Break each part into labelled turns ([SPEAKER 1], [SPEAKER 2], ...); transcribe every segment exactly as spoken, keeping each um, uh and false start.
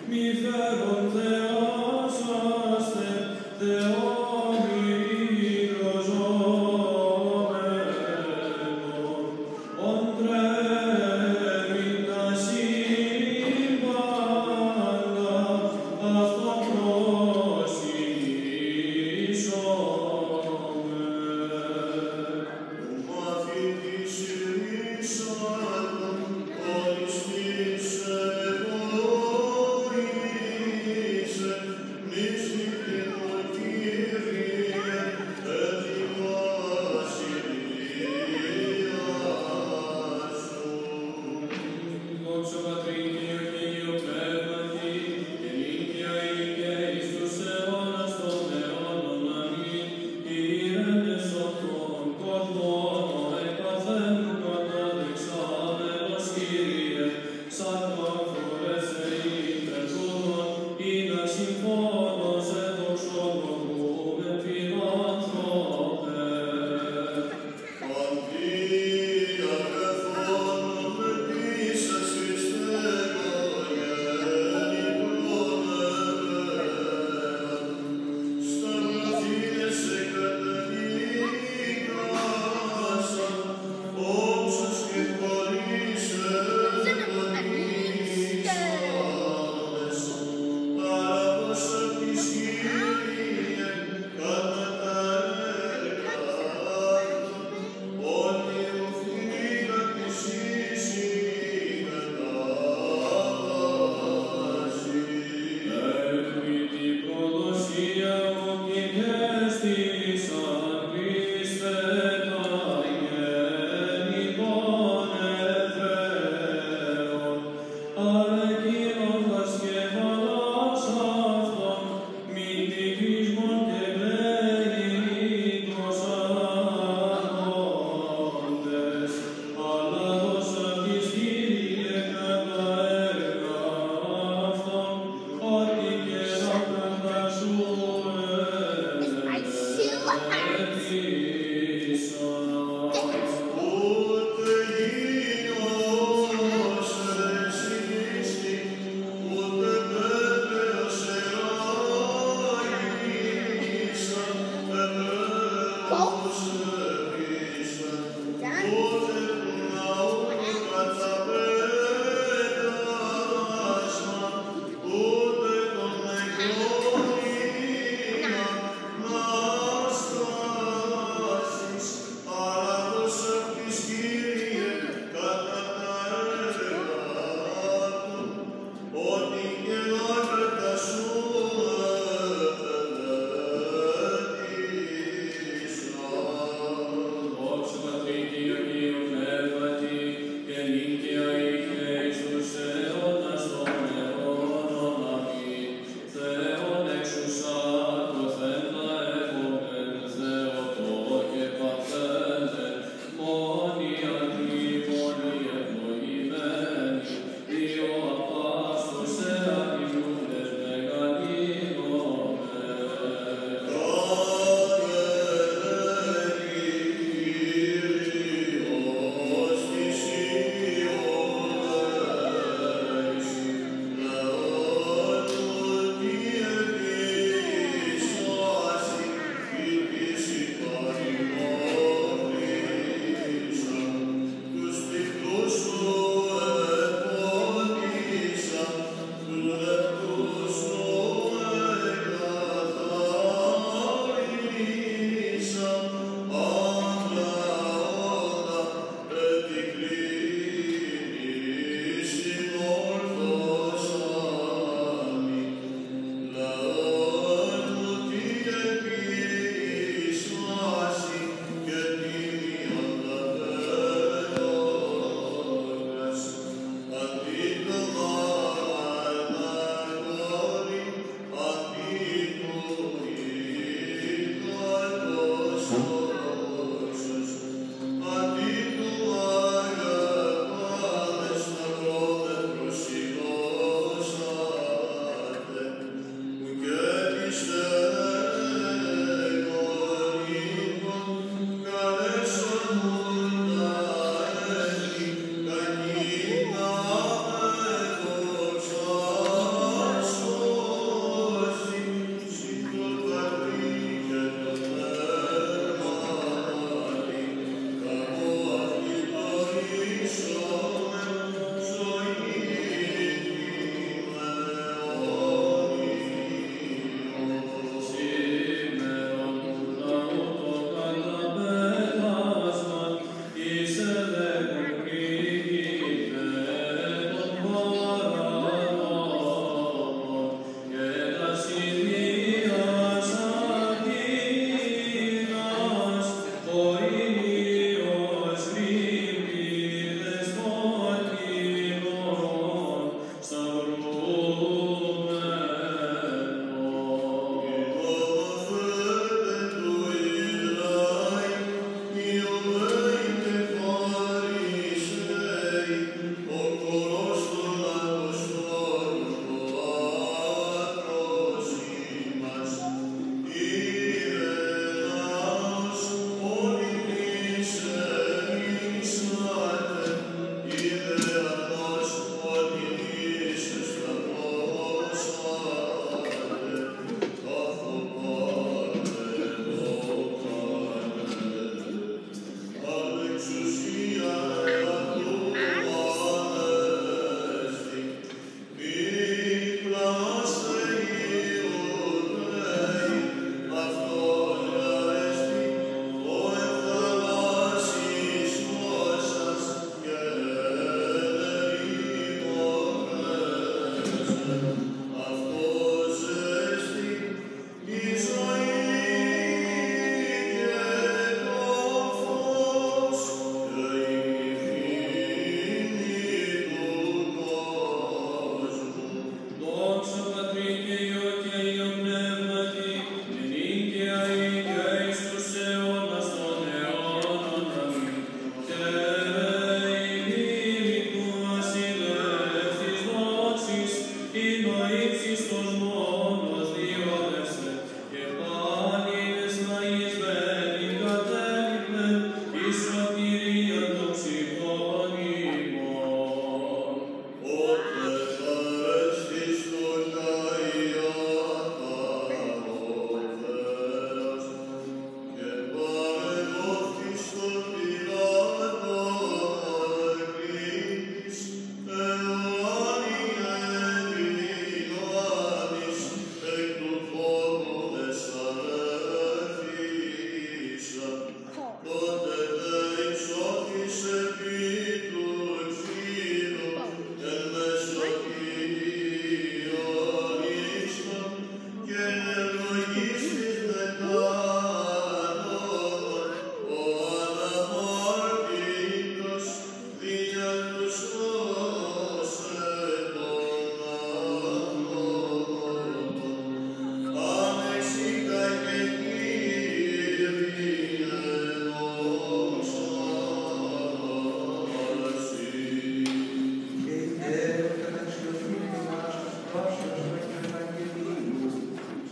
[SPEAKER 1] Peace.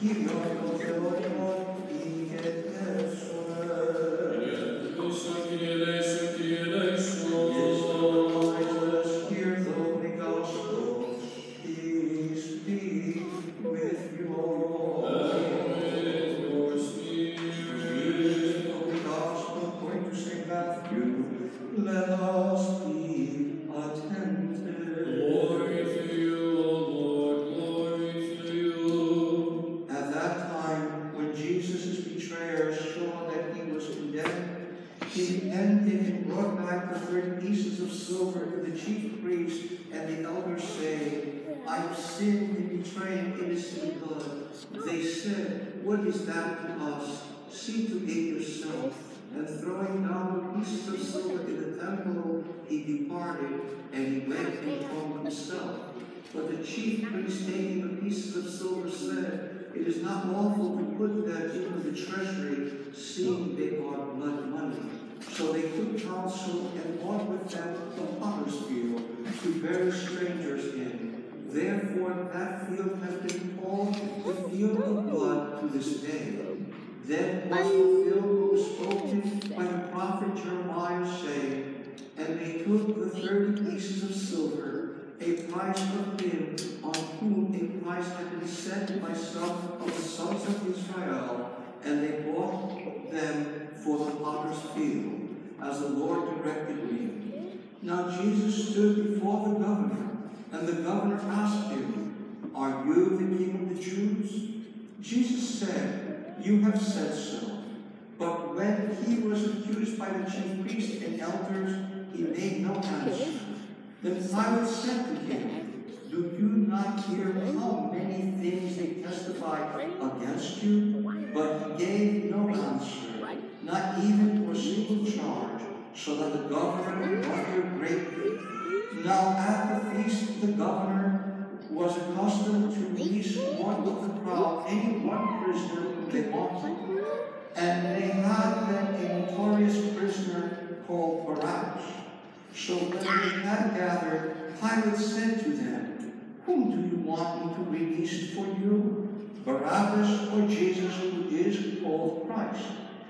[SPEAKER 1] See to it yourself. And throwing down the pieces of silver in the temple, he departed, and he went and told himself. But the chief priest, taking the pieces of silver, said, "It is not lawful to put them into the treasury, seeing they are blood money." So they took counsel and bought with them the potter's field to bury strangers in. Therefore that field has been called the field of blood to this day. Then was fulfilled what was spoken by the prophet Jeremiah, saying, "And they took the thirty pieces of silver, a price of him on whom a price had been set by some of the sons of Israel, and they bought them for the potter's field, as the Lord directed me." Now Jesus stood before the governor, and the governor asked him, "Are you the king of the Jews?" Jesus said, "You have said so." But when he was accused by the chief priests and elders, he made no answer. Then Pilate said to him, "Do you not hear how many things they testify against you?" But he gave no answer, not even to a single charge, so that the governor wondered greatly. Now at the feast the governor was accustomed to release one of the crowd, any one prisoner whom they wanted. And they had then a notorious prisoner called Barabbas. So when they had gathered, Pilate said to them, "Whom do you want me to release for you, Barabbas or Jesus, who is called Christ?"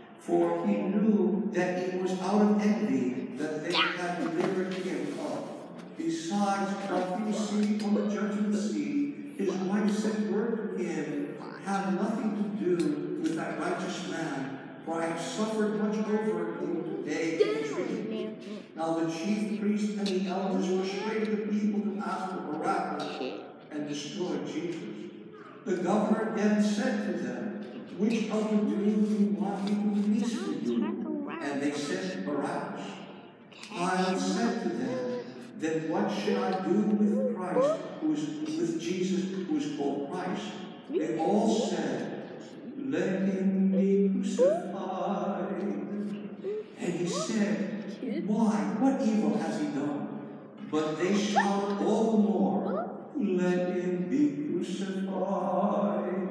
[SPEAKER 1] For he knew that it was out of envy that they had delivered him up. Besides, while he was sitting on the judgment seat, his wife sent word to him, "Have nothing to do with that righteous man, for I have suffered much over him today in a dream." Now the chief priests and the elders persuaded the people to ask for Barabbas and destroy Jesus. The governor then said to them, "Which of the two do you want me to release for you?" And they said, "Barabbas." Pilate said to them, "Then what should I do with Christ, who is with Jesus, who is called Christ?" They all said, "Let him be crucified." And he said, "Why? What evil has he done?" But they shouted all the more, "Let him be crucified."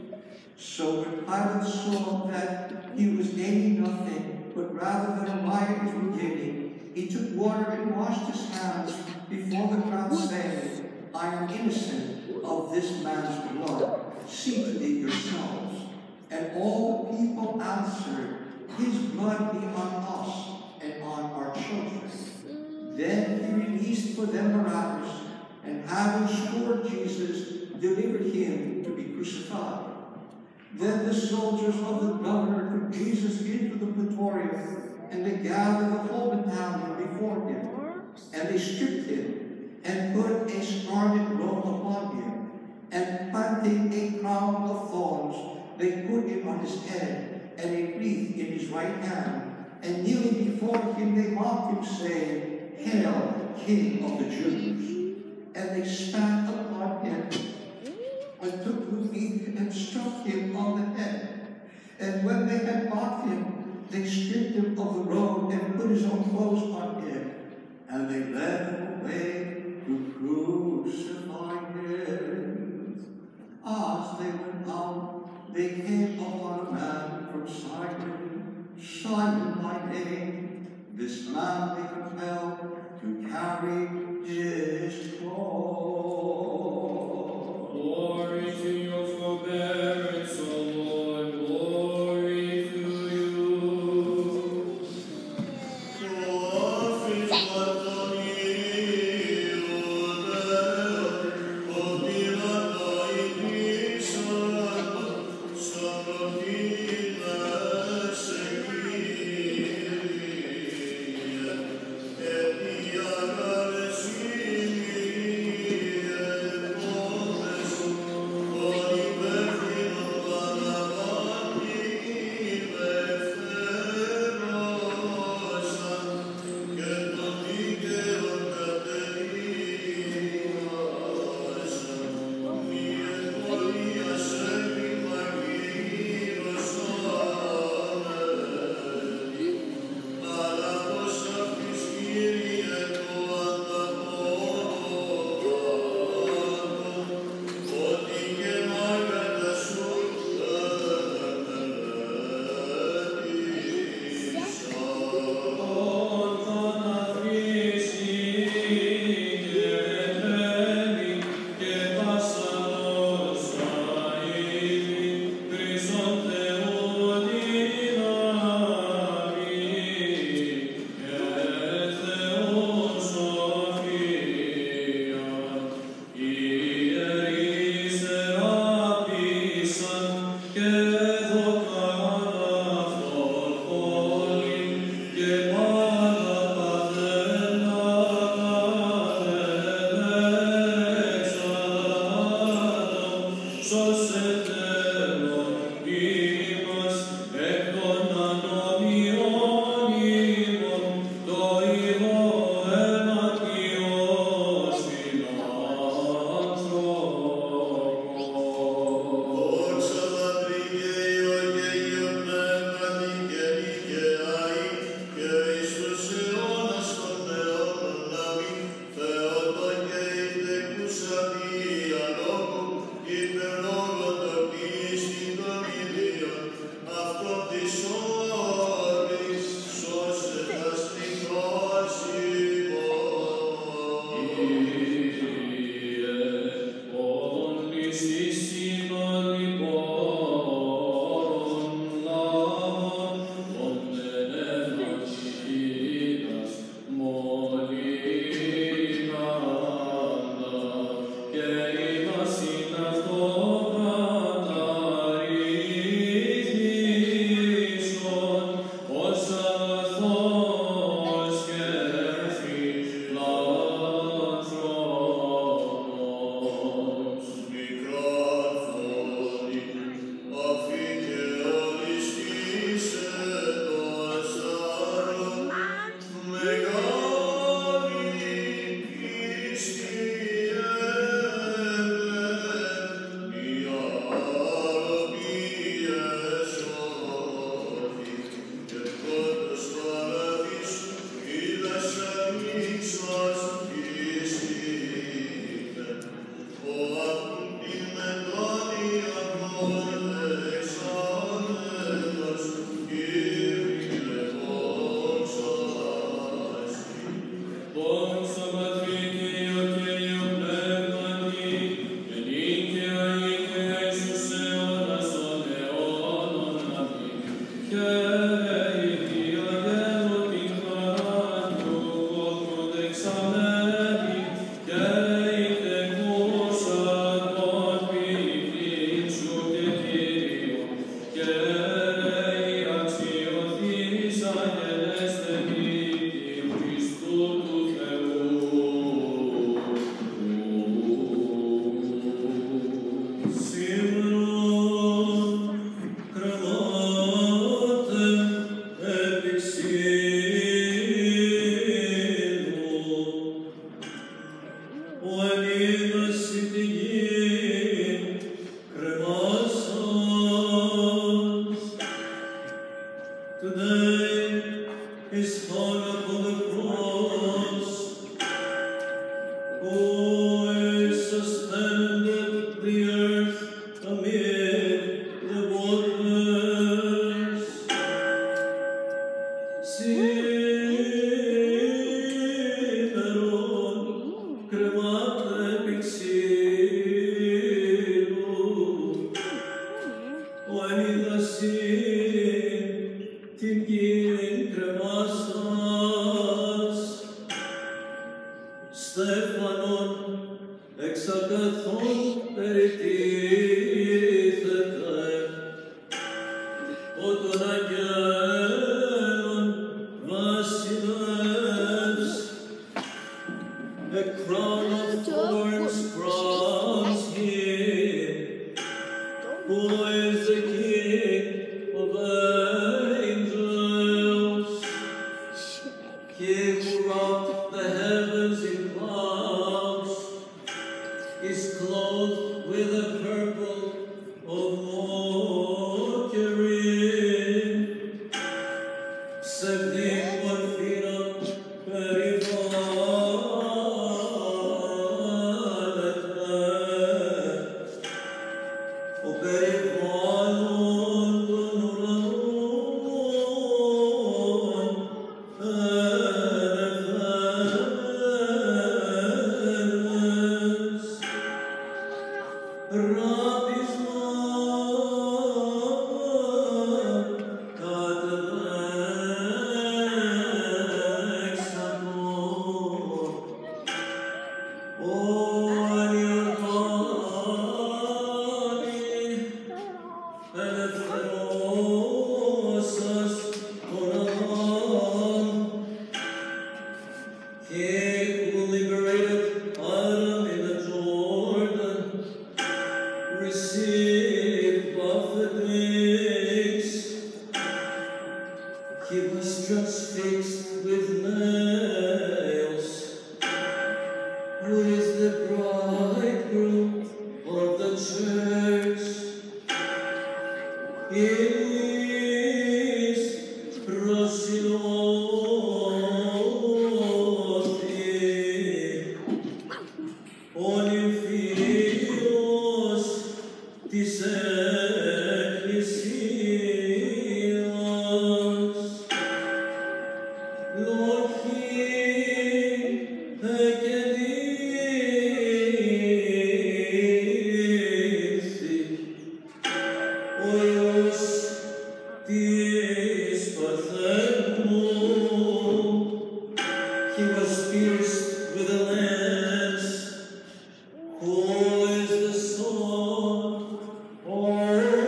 [SPEAKER 1] So when Pilate saw that he was gaining nothing, but rather that a riot was beginning, he took water and washed his hands before the crowd, saying, "I am innocent of this man's blood. See to it yourselves." And all the people answered, "His blood be on us and on our children." Then he released for them Barabbas, and having scourged Jesus, delivered him to be crucified. Then the soldiers of the governor took Jesus into the praetorium, and they gathered the whole battalion before him. And they stripped him, and put a scarlet robe upon him, and planting a crown of thorns, they put it on his head, and a wreath in his right hand. And kneeling before him, they mocked him, saying, "Hail, King of the Jews!" And they spat upon him, and took the wreath and struck him on the head. And when they had mocked him, they stripped him of the robe and put his own clothes on him. And they led him away to crucify him. As they went out, they came upon a man from Simon, Simon by name. This man they compelled to carry his cross. Glory to your forbearance.
[SPEAKER 2] amid the waters. Simeron, cremate pixiro, oanidasin, tingin cremasas, Στέφανον εξ αγαθών περιτίθεται, ο των αγγέλων βασιλεύς, a crown of thorns crowns him, who is the King of angels, he who wrapped the heavens in clouds, is clothed with the purple of mockery. Sevdim morfinam perivalete, o perivalon ton uranon, enefes, rapisma, catevexator, oniotani, elefthosas tonan, he who liberated Adam in the Jordan, received buffet wings. He was transfixed with nails. Who is the bridegroom of the church? He is Prosilothi, Onymphios της Εκκλησίας. Λόγοι εκενήθη, ο Υιός της Παρθένου. He was pierced with a lance, who is the Son of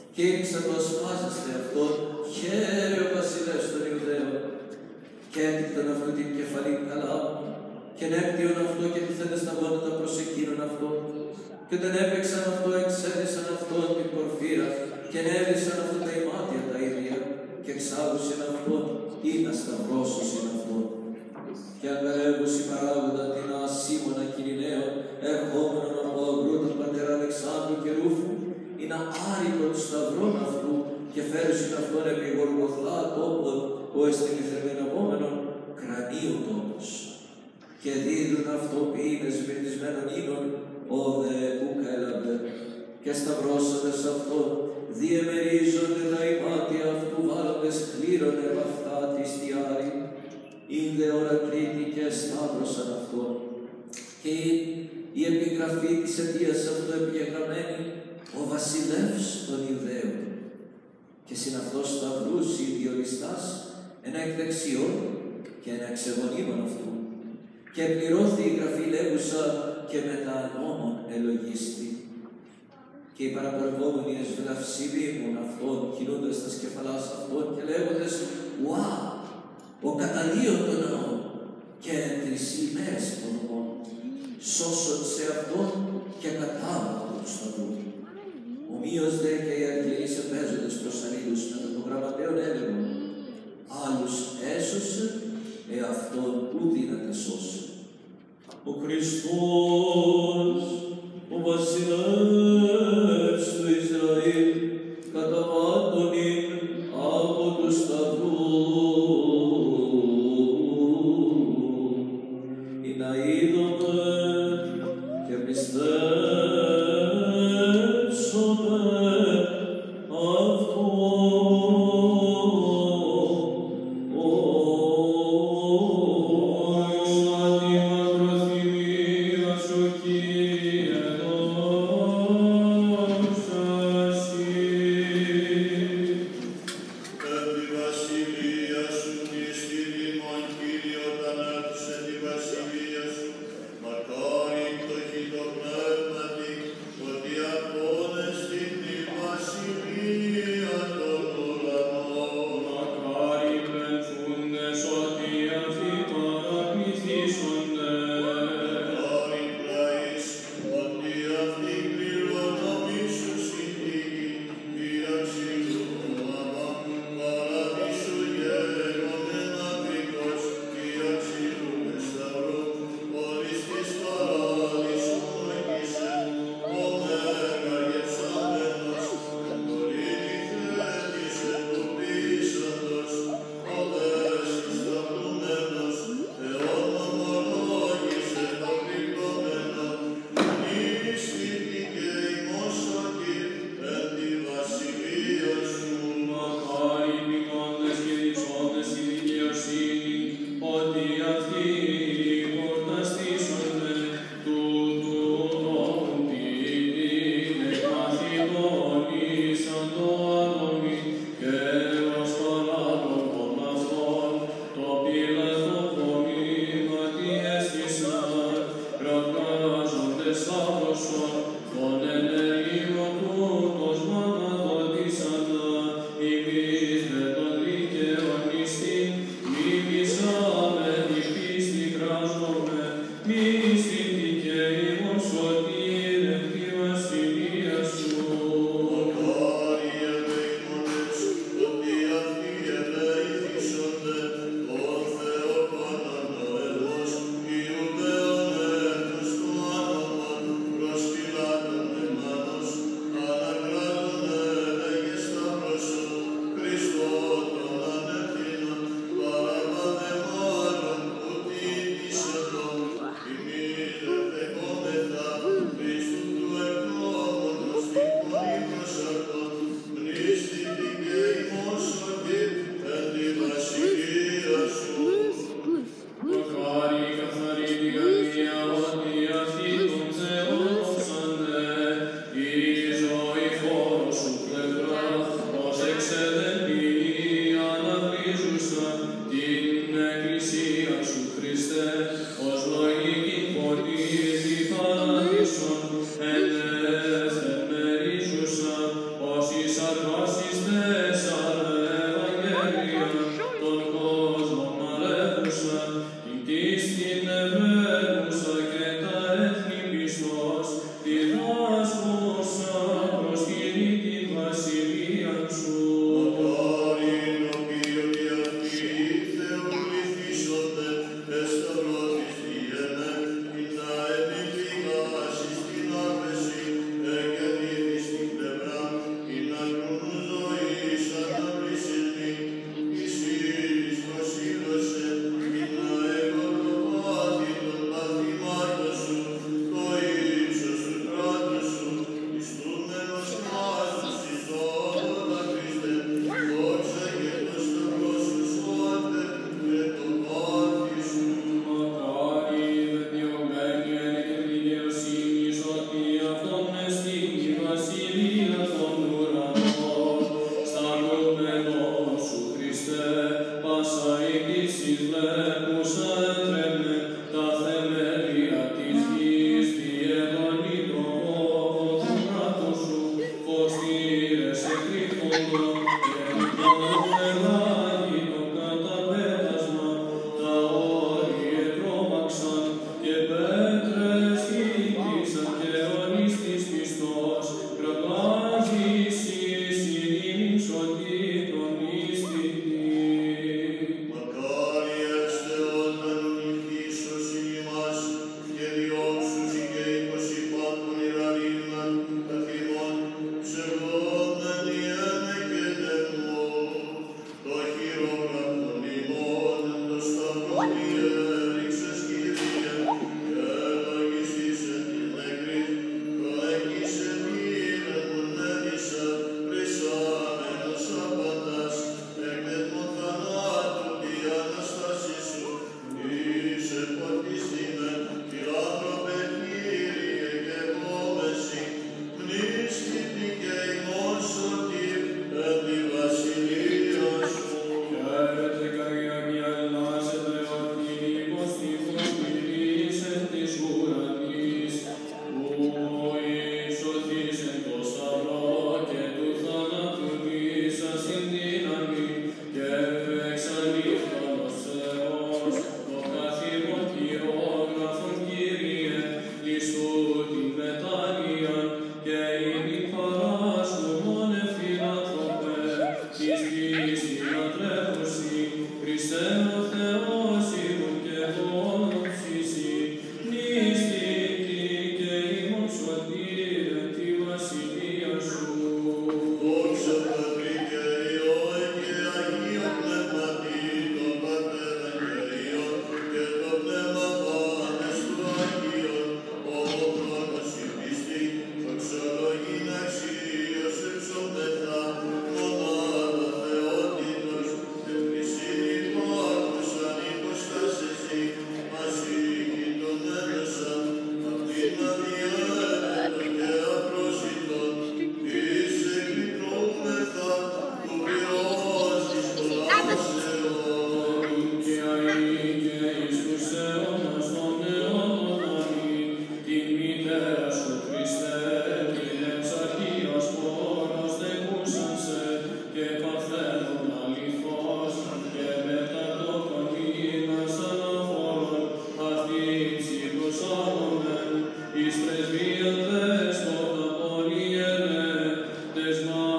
[SPEAKER 2] και ήρξαν το ασπάζεστε αυτόν, χαίρε ο βασιλεύς των Ιουδαίων. Και έτυπτον αυτού την κεφαλή καλά, και νέπτιον αυτό και τίθενες τα γόνατα προς εκείνον αυτό. Και όταν έπαιξαν αυτό, εξέδεσαν αυτόν την πορφύρα, και νέβησαν αυτό τα ημάτια τα ίδια, και εξάγουσαν αυτόν, ή να σταυρώσουσαν αυτόν. Και αγκαλεύουσι παράγοντα την ασήμωνα Κυριναίων, ερχόμενον από αγρού τον πατέρα Αλεξάνδρου και Ρούφου, ή να άρρητο του σταυρών αυτού, και φέρουσιν αυτόν επί Γολγοθά τόπον, ο εστενηθρεμενόμενον κρανίου τόπος. Και δίδουν αυτό ποίνες βυθισμένων ίνων, ο δε ούκα έλαβε. Και σταυρώσαντες αυτόν, διεμερίζονται τα ημάτια αυτού βάλλοντες κλήρων επ' αυτά τη στιάρη. Ήνδε ώρα τρίτη και σταύρωσαν αυτόν. Και η επιγραφή της αιτίας αυτού επιγεγραμμένη, ο βασιλεύς των Ιουδαίων. Και συν αυτός σταυρούς οι διοριστάς, ένα εκ δεξιών και ένα εξ εγωνίμων αυτού. Και εκπληρώθη η γραφή λέγουσα και μετά νόμων ελογίστη. Και οι παραπορευόμενοι εσβλαυσιμήμουν αυτών, κινούντας τα σκεφαλάς αυτών και λέγοντες «Ουά, ο καταλύων των ναών και εν τρισί ημέρες υποδομών, σώσον σε αυτόν και κατάβατον του σταυρού». Ομοίως δε και οι αρχιερείς επέζοντες προς ανήλους με τον γραμματέων έλεγον «Άλλους έσωσε, εαυτόν ου δύναται σώσει». Ο Χριστός, ο βασιλεύς του Ισραήλ, καταβάτωνην από του σταυρού, ή να είδομε και πιστέψομε αυτό. Σαν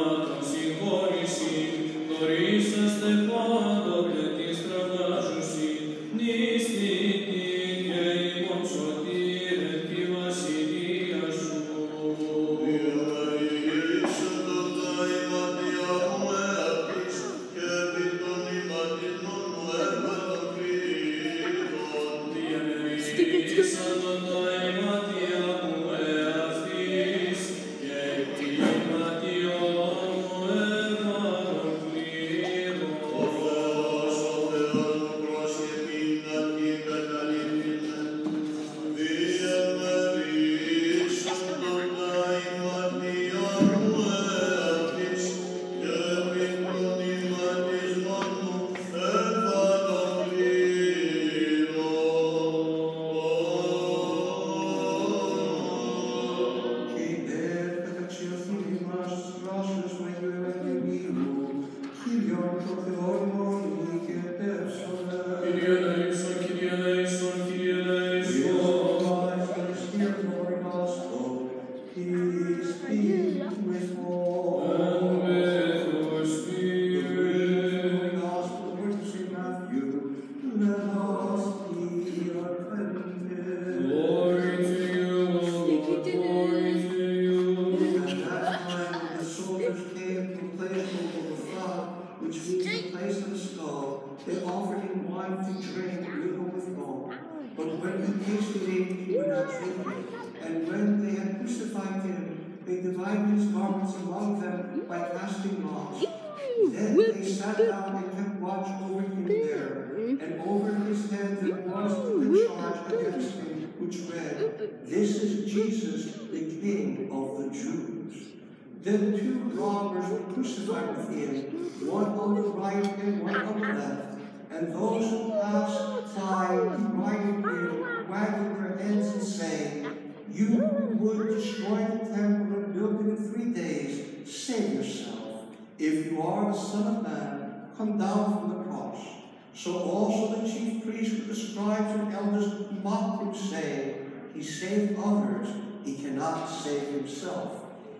[SPEAKER 1] This is Jesus, the King of the Jews. Then two robbers were crucified with him, one on the right and one on the left. And those who passed by derided him, wagging their heads and saying, "You who would destroy the temple and build it in three days, save yourself. If you are the Son of Man, come down from the cross." So also the chief priests with the scribes and elders mocked him, saying, "He saved others, he cannot save himself.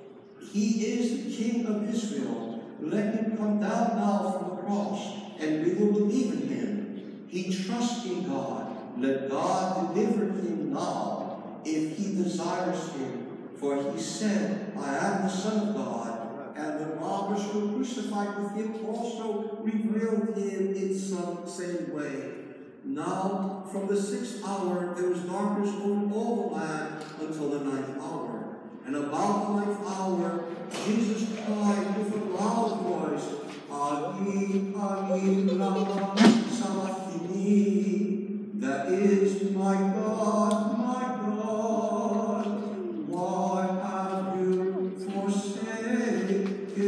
[SPEAKER 1] He is the King of Israel. Let him come down now from the cross, and we will believe in him. He trusts in God. Let God deliver him now, if he desires him. For he said, 'I am the Son of God.'" And the robbers who were crucified with him also reviled him in some same way. Now, from the sixth hour, there was darkness over all the land until the ninth hour. And about the ninth hour, Jesus cried with a loud voice, "Ani, Ani, lama sabachthani." That is, "My God, my God, why have you forsaken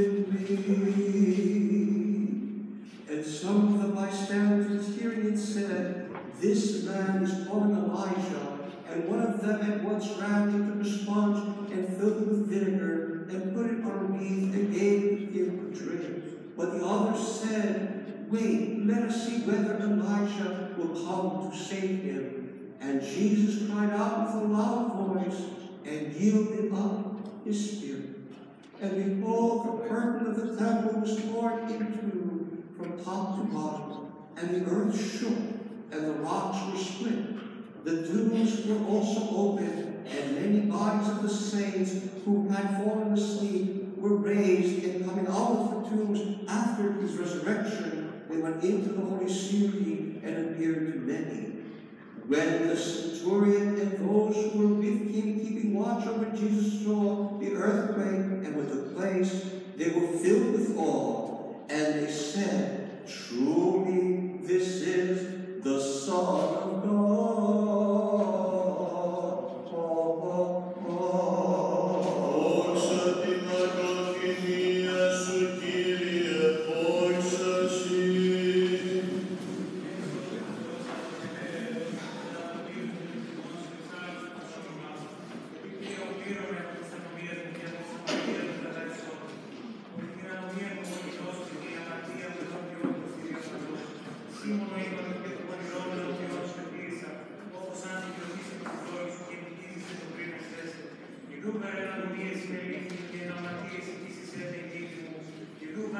[SPEAKER 1] me?" And some of the bystanders hearing it said, "This man is calling Elijah." And one of them at once ran into a sponge and filled it with vinegar and put it on a reed and gave it to him to drink. But the others said, "Wait, let us see whether Elijah will come to save him." And Jesus cried out with a loud voice and yielded up his spirit. And behold, the curtain of the temple was torn in two from top to bottom, and the earth shook, and the rocks were split. The tombs were also opened, and many bodies of the saints who had fallen asleep were raised, and coming out of the tombs after his resurrection, they went into the holy city and appeared to many. When the centurion and those who were with him keeping watch over Jesus saw the earthquake and what took place, they were filled with awe, and they said, "Truly this is the Son of God."
[SPEAKER 3] Simone,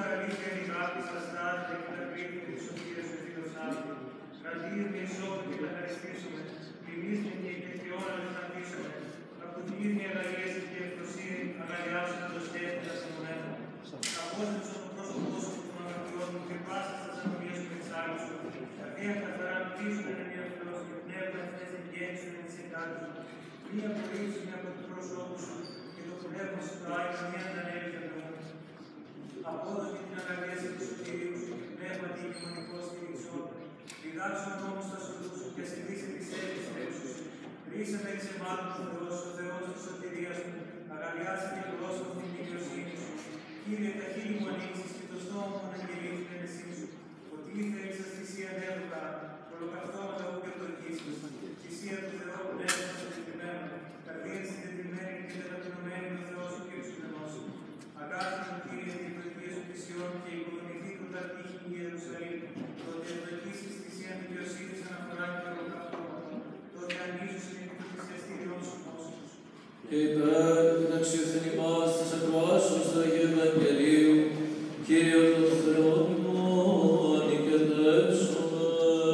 [SPEAKER 3] αλήθεια η αγάπη σας στάθη και τα κρύφη της σοφίας του φιλοσάφη. Κρατήρ με εισόδου και τα χαριστήσουμε, πλημμύστε και υπηρεσιών να τις αφήσουμε. Ακουτήρ με αγαλίες και ευθροσύνη, αγαλιάσουν το σκέφτη να σε μονέμω. Απόστατος από πρόσωπό σου των αγαπιών μου και πάσα σας αγωνίες μου εξάλλου σου. Καρδία καθαρά πτήσουν εν μία φλός και πνεύμα αυτές την γέννησουν εν της εγκάτου σου. Μία απορρίψη μια από το πρόσωπο σου και το πνεύμα σου το άγιο μία αντανέλη μου. Απόδοση την αγαλίαση του σωτηρίου σου, πνεύμα την κοινωνικό στηριξό. Διδάξουν όμως τα σωτούς σου και σε λύση της έλλης θέλησης σου. Ρίσε με εξεμάτων ο Θεός, ο Θεός της σωτηρίας μου. Αγαλιάσει και πρόσωπο την δικαιοσύνη σου. Κύριε, τα χείλη μου ανοίξεις και το στόμα μου να γυρίζει την ενεσή σου. Ότι ήθελες σας θυσία ανέβουκα, ολοκαυτώματα που κατορκήσεις. Θυσία του Θεού πνεύμα συντετριμένο, καρδία συντετριμένη και καταπινωμένη ο Θεός σου και του πνευμός. Αγάπη Κύριε, την ευλογία σου θυσιών και οικοδομηθεί του τα τύχη η Ιερουσαλήμ. Τότε ευλογήσεις θυσία δικαιοσύνης αναφορά και ολοκαυτώματα. Τότε ανοίγεις την εκκλησιαστήριον σου νόσους.
[SPEAKER 2] Και υπέρ την αξιοθεν ημάς της ακροάσεως του Αγίου Ευαγγελίου, Κύριε τον Θεό ημών, νικητεύσομαι.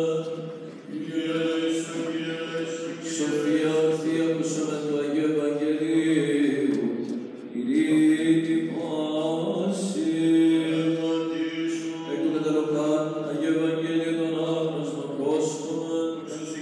[SPEAKER 2] Σοφία ορθή ακούσαμε του Αγίου Ευαγγελίου, ειρήνη πάση. Εκ του καταλοκάν, Αγίου Ευαγγελίου των άγνωστων πρόσωπων,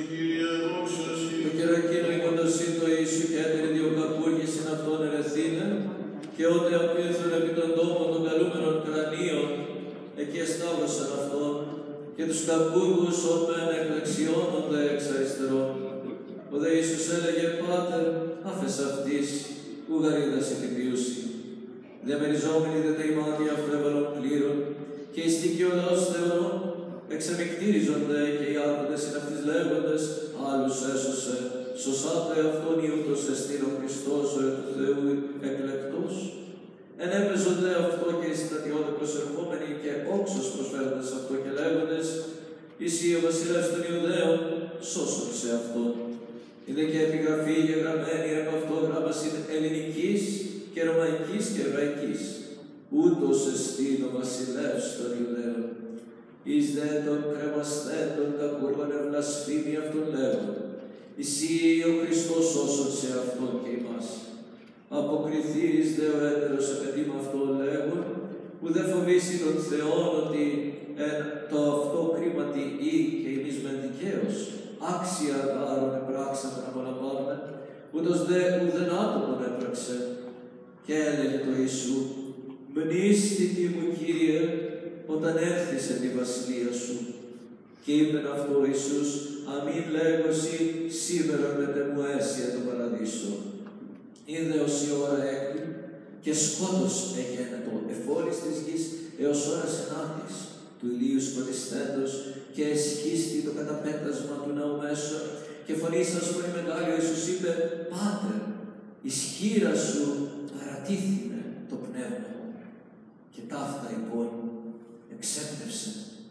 [SPEAKER 2] το καιρακίνο η κοντοσύν το Ιησού και έτερη διοκαπούργησιν αυτόν ερεθήνε, και ότε απήλθον επί των τόπων των καλούμενων κρανίων, εκεί εστάβωσαν αυτόν, και τους καπούργους όπεν εκ δεξιώνονται εξ αριστερών. Ο δε Ιησούς έλεγε, Πάτερ, άφες αυτής, ου γαρίδας επιτιούσι. Διαμεριζόμενοι δε τα ημάτια αυτού έβαλον πλήρων, και εις τίκη ο λαός θεωρών, εξαμικτήριζονται και οι άρχοντες είναι αυτοίς λέγοντες, άλλους έσωσε, σωσάτε αυτόν ή ούτως εστίν ο Χριστός, ο εκ του Θεού εκλεκτός. Ενέπαιζονται αυτό και οι στρατιώτε προσερχόμενοι και όξος προσφέροντες αυτό και λέγοντες, Εσύ ο βασιλεύς των Ιουδαίων, σώσον σε αυτόν. Είναι και επιγραφή γεγραμμένη από αυτό γράμμασιν ελληνικής και ρωμαϊκής και εβραϊκής. Ούτως εστίν ο βασιλεύς των Ιουδαίων. Εις δε των κρεμασθέντων καπουργών ευλασφήμι αυτόν λέγον. Εσύ ο Χριστός σώσον σε αυτόν και ημάς. Αποκριθείς δε ο έτερος επαιτήμα αυτό λέγον, που δεν φοβήσει τον Θεόν ότι εν το αυτό κρίματι ή και εμείς μεν δικαίως, άξια γάρον επράξαμε να απολαμβάνουμε, ούτως δε ουδεν άτομον έπραξε. Και έλεγε το Ιησού, μνήστητη μου Κύριε, όταν έρθεις εν τη βασιλεία σου. Και είπεν αυτό ο Ιησούς, αμήν λέγωσι, σήμερον μετ' εμού έσια το παραδείσο. Είδε ως η ώρα έκτου, και σκότος εγένετο εφόλης της γης έως ώρας ενάτης, του ηλίου σκοτιστέντος, και εσχίστη το καταπέτασμα του ναού μέσω, και φωνή σας φωνή μεγάλη, ο Ιησούς είπε, Πάτερ, εις χείρα σου παρατίθυνε το πνεύμα μου. Και ταύτα λοιπόν εξέπνευσε.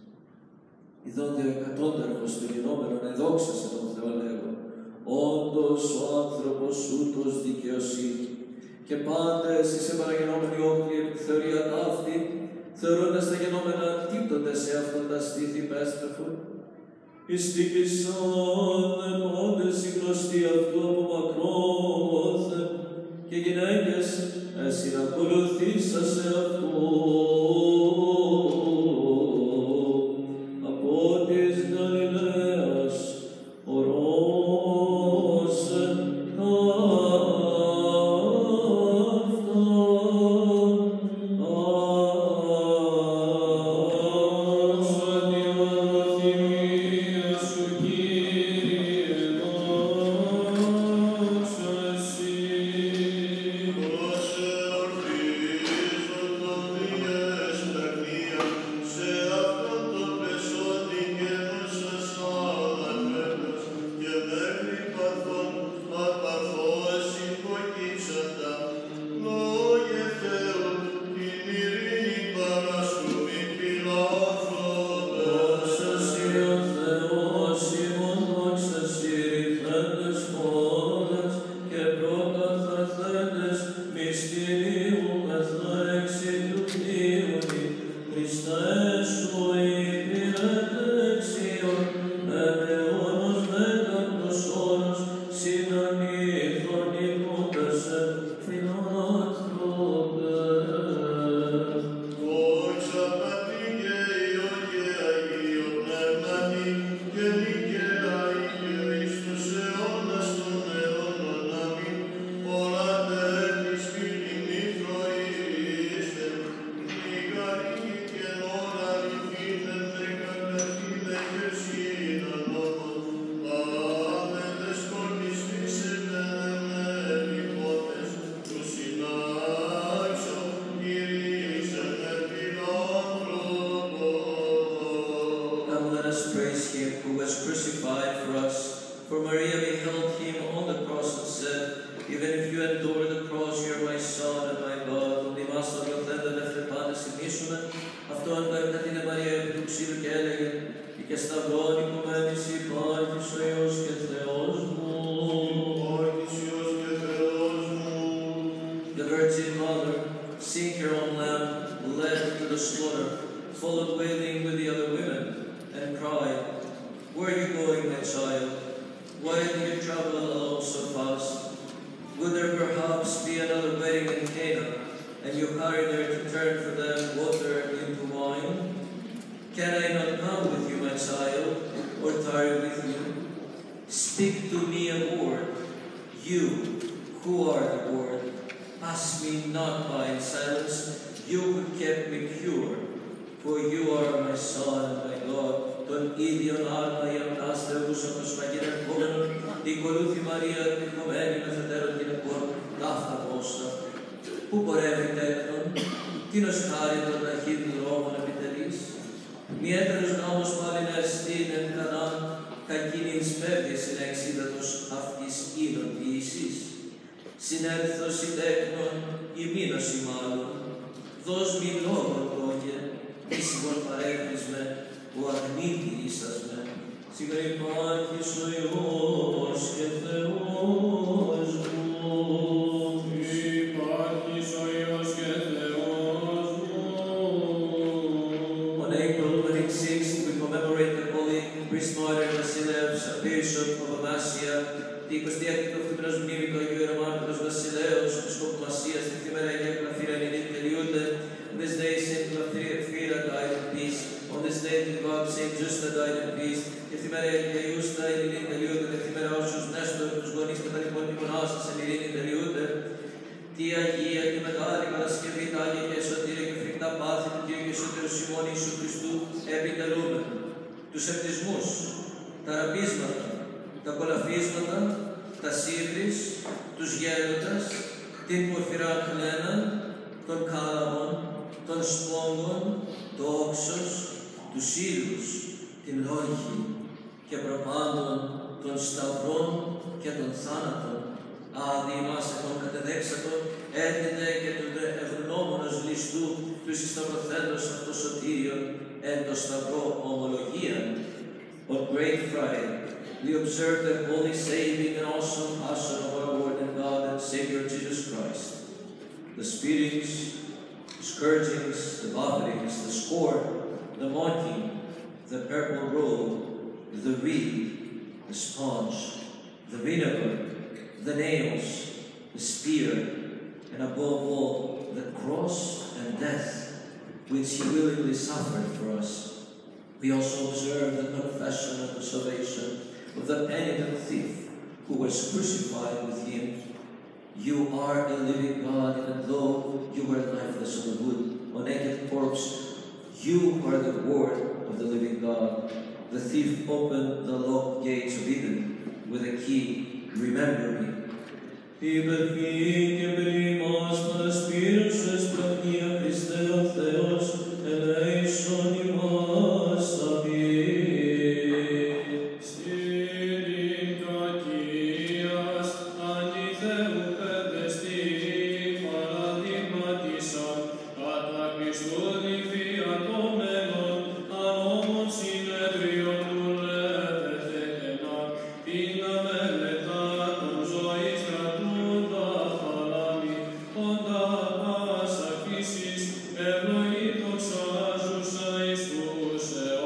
[SPEAKER 2] Ιδόντε ο εκατόντερχος του γενόμενον εδόξασε τον Θεό λέγον, όντως ο άνθρωπος ούτως δικαιοσύνη. Και πάντες εις επαναγενόμενοι όχλοι επί τη θεωρία ταύτη, θεωρώντας τα γενόμενα τύπτονται σε αυτόν τα στήθη πέστρεφουν. Εις τίκησαν πάντες οι γνωστοί αυτού από μακρόθε, και γυναίκες εσυνακολουθήσασε αυτό. Από της Γαλιλαίας ορώσε
[SPEAKER 4] Thank you.
[SPEAKER 2] to the slaughter, followed wailing with the other women, and cried, "Where are you going, my child? Why do you travel along so fast? Would there perhaps be another wedding in Cana, and you hurry there to turn for them water into wine? Can I not come with you, my child, or tarry with you? Speak to me a word, you who are the word. Pass me not by in silence, you who kept me pure. For you are my son and my God. Τον ίδιον άρμα η ανάστρεβους από τους μαγειρευόμενων, την κολούθη Μαρία εκδικομένη με θετέρων γυναικών, ταύτα πόσα. Πού πορεύει τέκνον, τίνος χάρη των ταχύτητων δρόμων επιτελείς. Μη έτερος νόμος πάλιν ερστήν εν κανάν, κακίνην σπέβδη συνεξίδατος αυτής ίνων ποιησής. Συνέλθος η τέκνον, η μήνος η μάλλον, δώσ' μη λόγον λόγε, ήσυχον παρέχεις με, ο αγνήτη ίσας με. Σίγουρα υπάρχεις ο Υιός και Θεός μου. Υπάρχεις ο Υιός και Θεός μου. On April twenty-sixth, we commemorate the holy priest martyr Βασιλεύς, Bishop of Amasia. Τη εικοστή έκτη του μηνός μνήμη του Αγίου Ιερομάρτυρος Βασιλέως, επισκόπου Μασίας, τη θύμερα Αγία Κλαφύρα Ελληνική τελειούνται. On this day, Saint Κλαφύρα died in peace. On this day, the God Saint Justa died in peace. Τη θύμερα Αγία Ιούστα Ελληνική τελειούνται. Τη θύμερα όσους Νέστορ, τους γονείς και τα λοιπόν μονάσας Ελληνική τελειούνται. Τη Αγία και μεγάλη Παρασκευή, τα Άγια και Εσωτήρια και φρικτά πάθη του Κύριου και Εσωτερού Σιμών Ιησού Χριστού επιτελούμε. Τους επτισμούς, τα ραπίσματα, τα κολαφίσματα, τα σύμπρις, τους γέροντας, την πορφυρά χλένα, των κάλαμων, των σπόγγων, το όξος, τους ήλους, την λόγη και προπάντων των σταυρών και των θάνατων. Άδει ημάς εκ των κατεδέξατων, έρχεται και του ευγνώμονος ληστού του συσταυρωθέντος αυτός σωτήριον εν το σταυρό ομολογίαν. On Great Friday, we observe the holy saving and awesome passion of our Lord and God and Savior Jesus Christ. The speedings, the scourgings, the buffetings, the scourge, the mocking, the purple robe, the reed, the sponge, the vinegar, the nails, the spear, and above all, the cross and death, which he willingly suffered for us. We also observe the confession and the salvation of the penitent thief who was crucified with him. You are a living God, even though you were lifeless on the wood, a naked corpse. You are the word of the living God. The thief opened the locked gates of Eden with a key. Remember me. Υπερφύγει και περί μας παρασπήρωσες πραγνία Χριστέ ο Θεός, ελέησον ημάς αμήν. Στήριν κακίας, αντιθέου παιδεστήν, παραδειγματισαν, κατά Χριστού διφυατώμενον, ανώμων συνεδρίων δουλεύετε κενά, την αμελετά των ζωής κρατούντα θαλάμι, όντα μας αφήσεις, ευλογή δοξάζουσα εις τους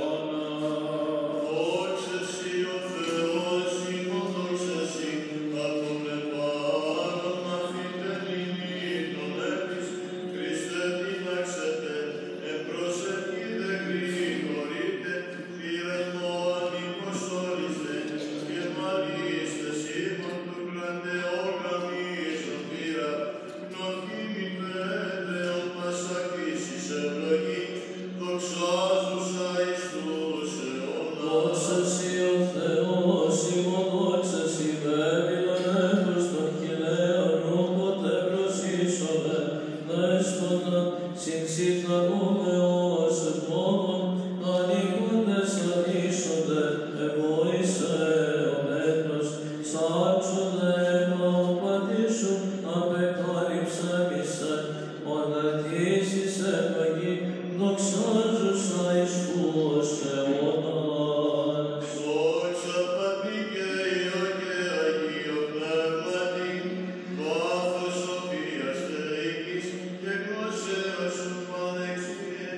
[SPEAKER 2] αιώνας. Δόξα σοι ο Θεός, υποδόξα σοι, απ' τον επάνω αφιτελεινή τον έπεις, Χριστέ διδάξετε, εν προσευχή δε γρηγορείτε, πυρεμόν υποσόριστε, και μαλίστε σήμων του κλαντεόγραμμίζον πύρα, νοθή μη πέντεον μας ακήσεις ευλογή, δοξάζουσα εις τους αιώνας. Δόξα σοι ο Θεός, υποδόξα σοι, βέβηλον έπρος των χιλέων, όποτε προσήσονται, δέσποτα, συγξυθαρούμε όσες μόνον, ανοίγοντες ανήσονται, ευόησε ο μέτρος, σάρξονται επαοπατήσουν, απεκάλυψε μισέ, οντατήσεις ευλογή, δοξάζουσα εις τους αιώνας. Δόξα Πατρί και Υιό και Αγίο Πνεύματι, βάθος σοφίας θεϊκής και γλώσσεως σου πανεξιέ,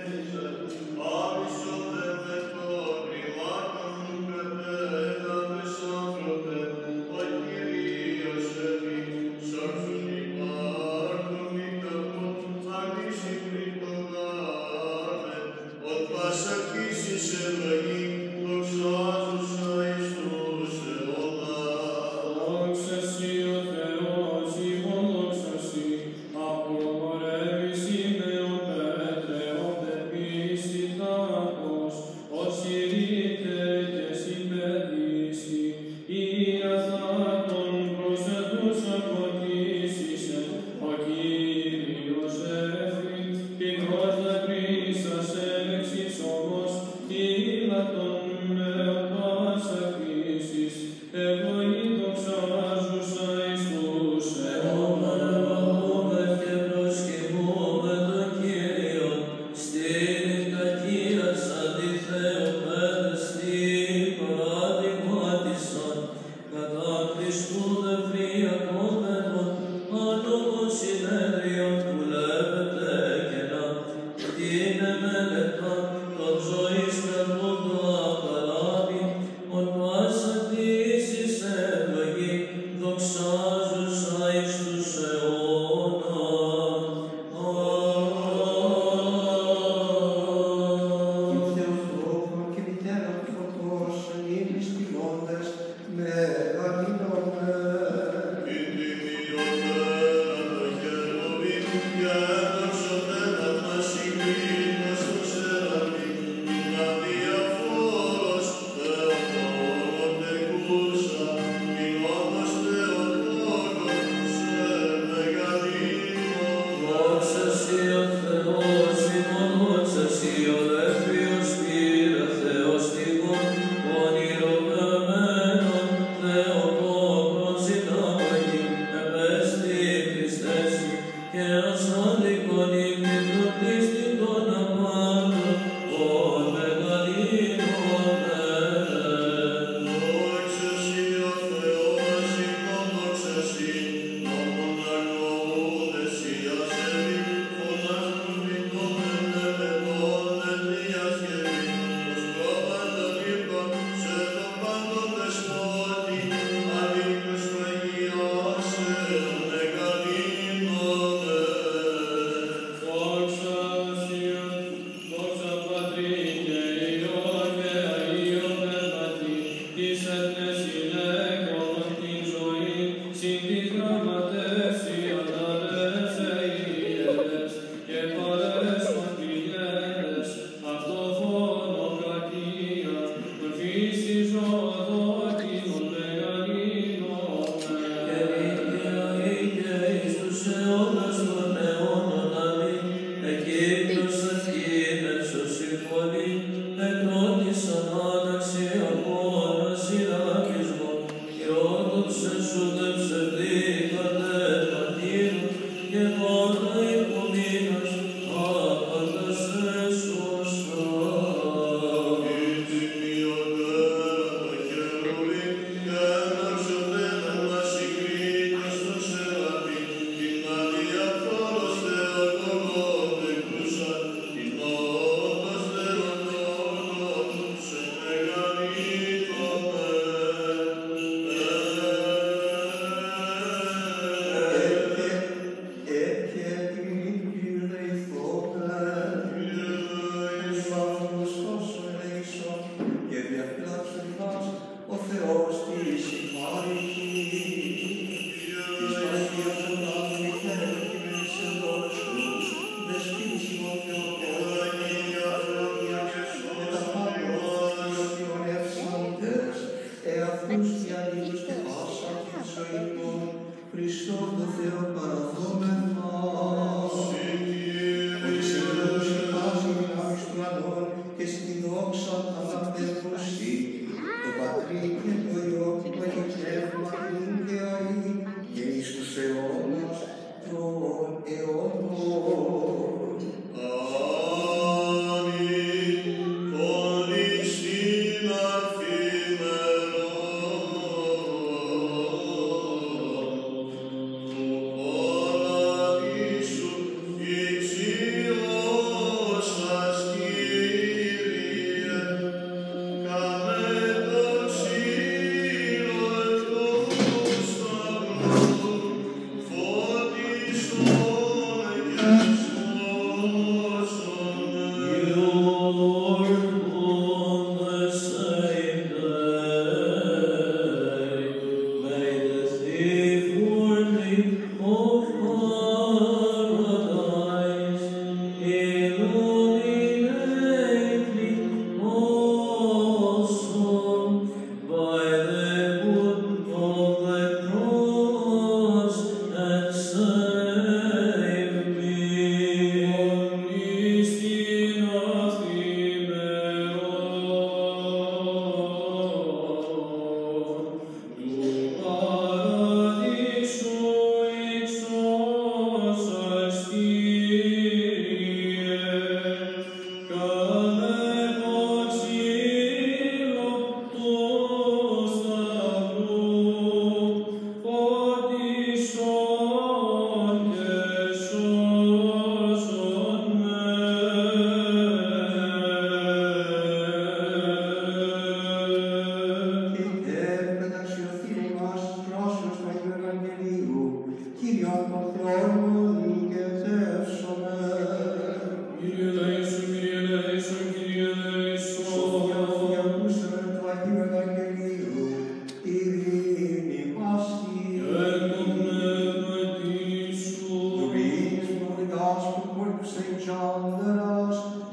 [SPEAKER 4] Yeah.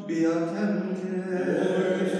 [SPEAKER 1] be attentive.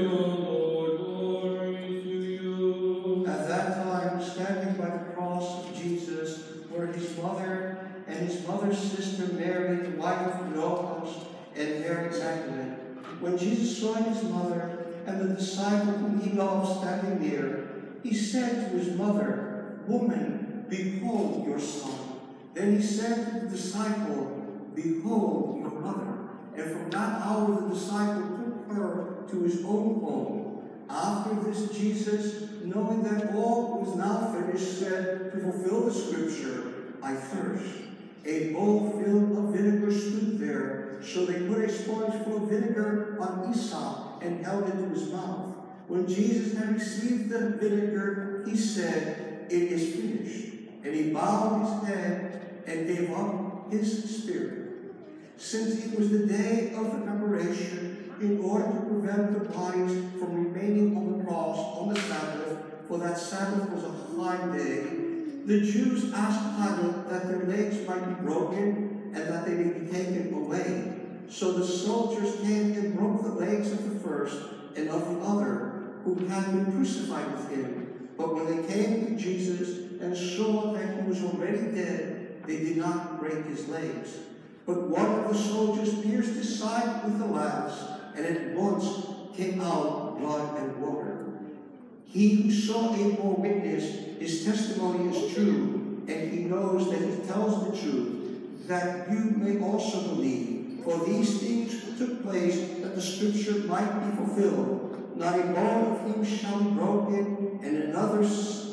[SPEAKER 1] At that time, standing by the cross of Jesus were his mother and his mother's sister Mary, the wife of Cleopas, and Mary Magdalene. When Jesus saw his mother and the disciple whom he loved standing near, he said to his mother, "Woman, behold your son." Then he said to the disciple, "Behold your mother." And from that hour the disciple took her to his own home. After this, Jesus, knowing that all was now finished, said, to fulfill the scripture, "I thirst." A bowl filled of vinegar stood there, so they put a sponge full of vinegar on Esau and held it to his mouth. When Jesus had received the vinegar, he said, "It is finished." And he bowed his head and gave up his spirit. Since it was the day of the preparation, in order to prevent the bodies from remaining on the cross on the Sabbath, for that Sabbath was a high day, the Jews asked Pilate that their legs might be broken and that they may be taken away. So the soldiers came and broke the legs of the first and of the other, who had been crucified with him. But when they came to Jesus and saw that he was already dead, they did not break his legs. But one of the soldiers pierced his side with the lance, and at once came out blood and water. He who saw it bore witness, his testimony is true, and he knows that he tells the truth, that you may also believe. For these things took place that the scripture might be fulfilled. Not a bone of him shall be broken. And another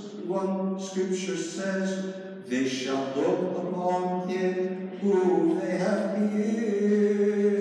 [SPEAKER 1] one scripture says, "They shall look upon him whom they have pierced."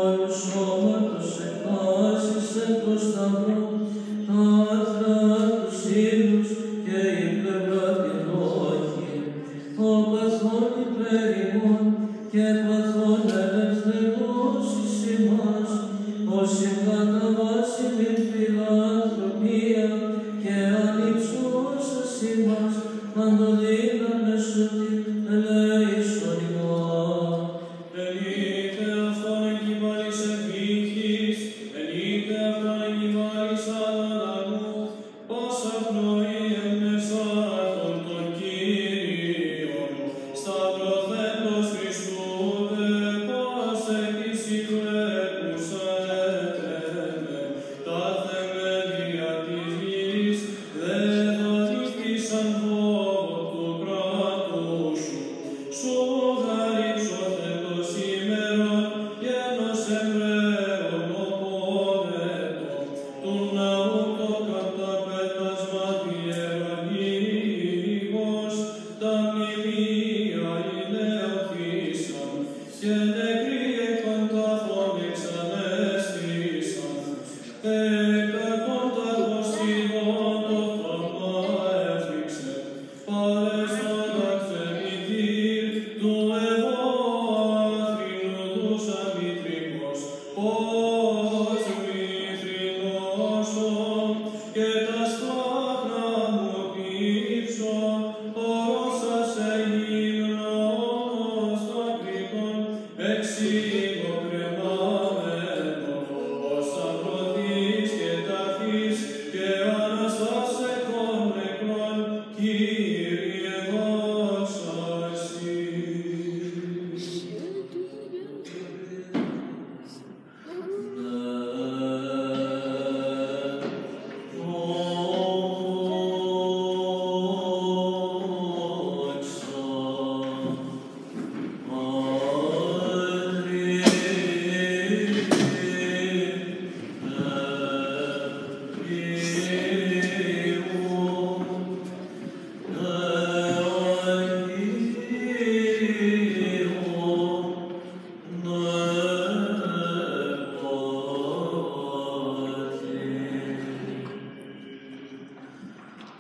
[SPEAKER 2] Σταυρό, τα άθρα του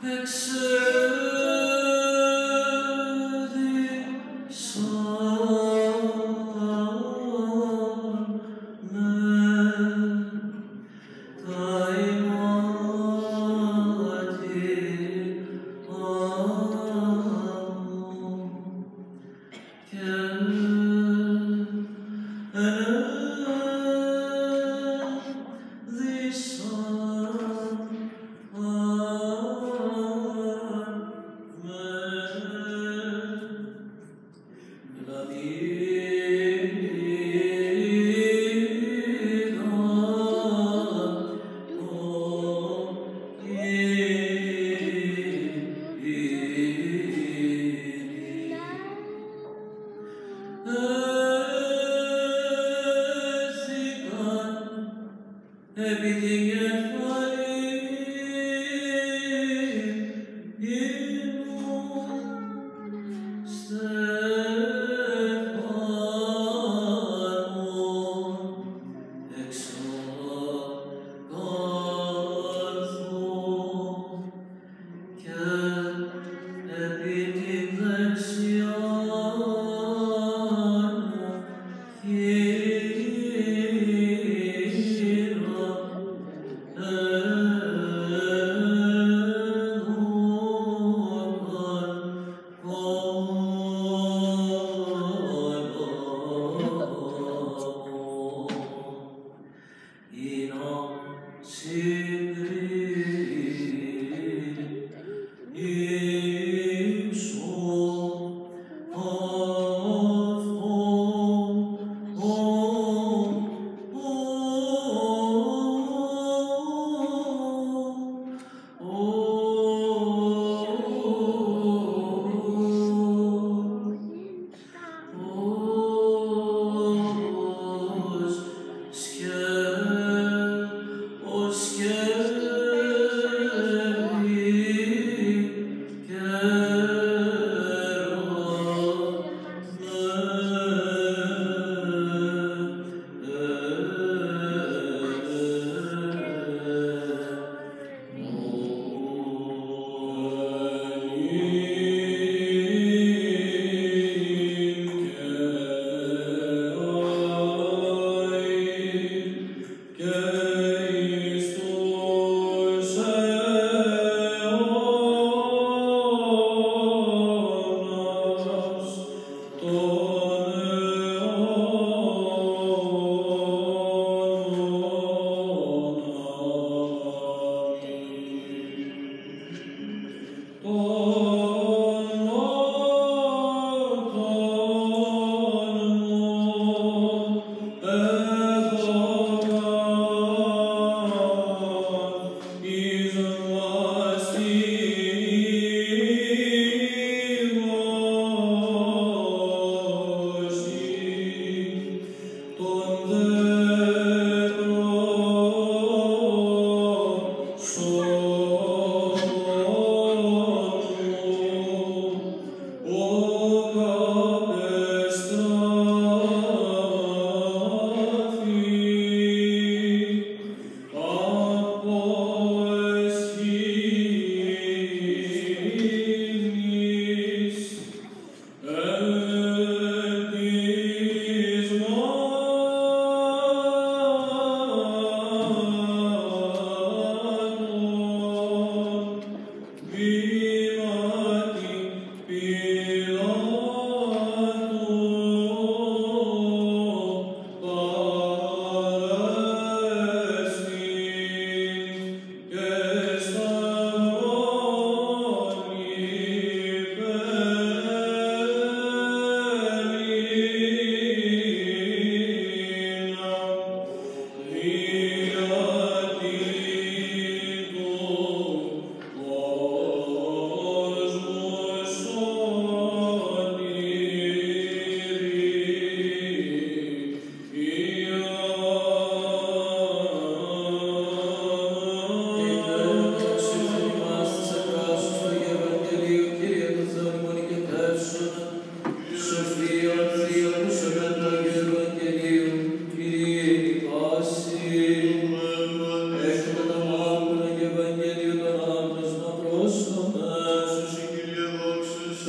[SPEAKER 4] Oh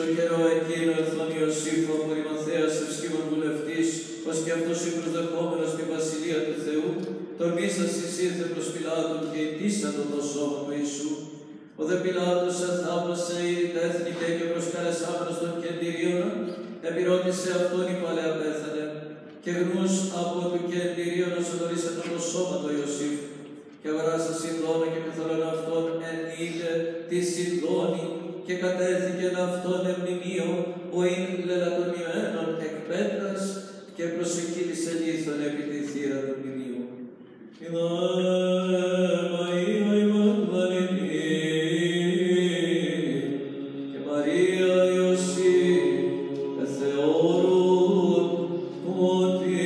[SPEAKER 2] καιρό εκείνο ερθόν Ιωσήφου από Ρημαθέας ευσκήμων βουλευτής, ως και αυτός υπροδεχόμενος στη βασιλεία του Θεού, τορμήσας εις ήρθε προς Πιλάτων και ητήσαντο το σώμα του Ιησού. Ο δε Πιλάτος αθάπασε ήδη τα εθνικέ και προσκαλεσάμενος των κεντηρίων, επιρώτησε αυτόν η παλαιά πέθανε, και γνούς από του κεντηρίων οσοδορήσατε το σώμα του Ιωσήφ, και αγοράσα Σιδώνα και πεθαλών αυτόν εν είδε τη Σιδώνη, και κατέθηκεν αυτόν εν μνημείο, ο ειν λελατομημένον εκ πέτρας, και προσεκύλησε λίθον επί τη θύρα του μνημείου. Μαρία η Μαγδαληνή και Μαρία Ιωσή εθεώρουν ότι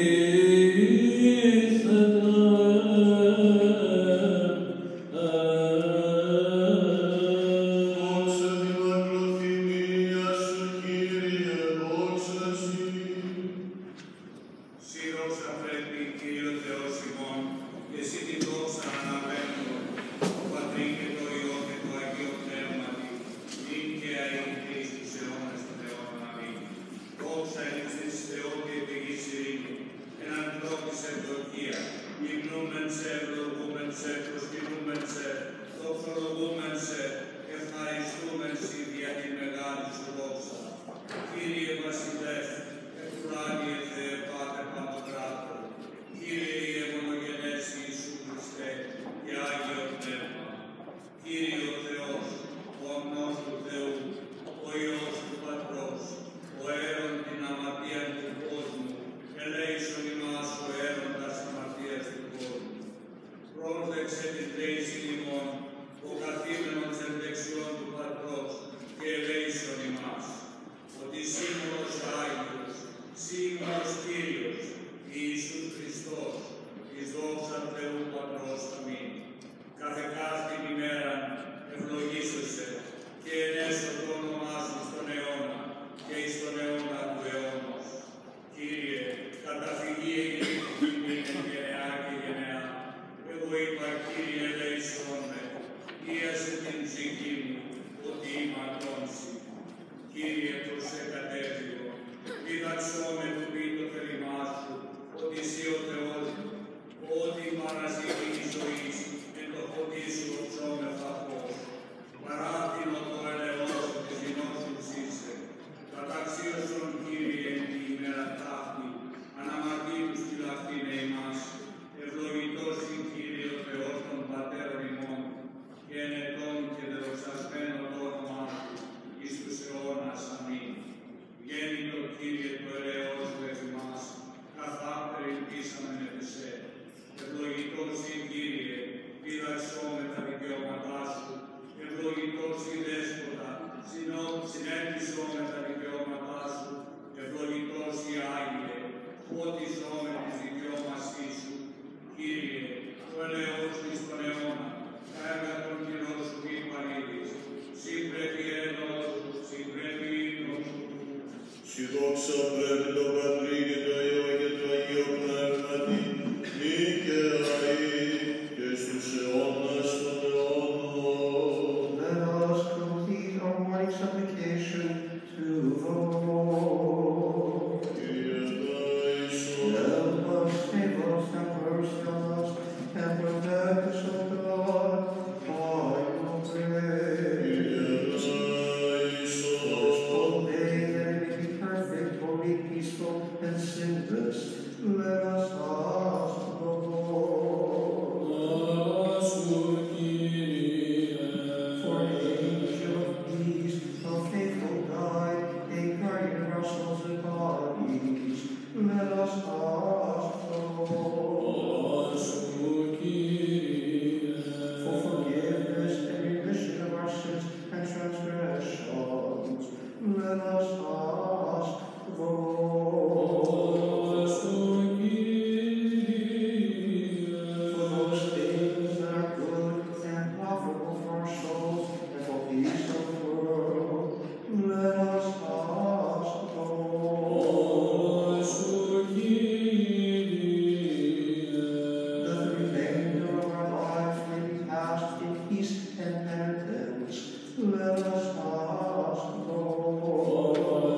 [SPEAKER 1] Let us ask the Lord.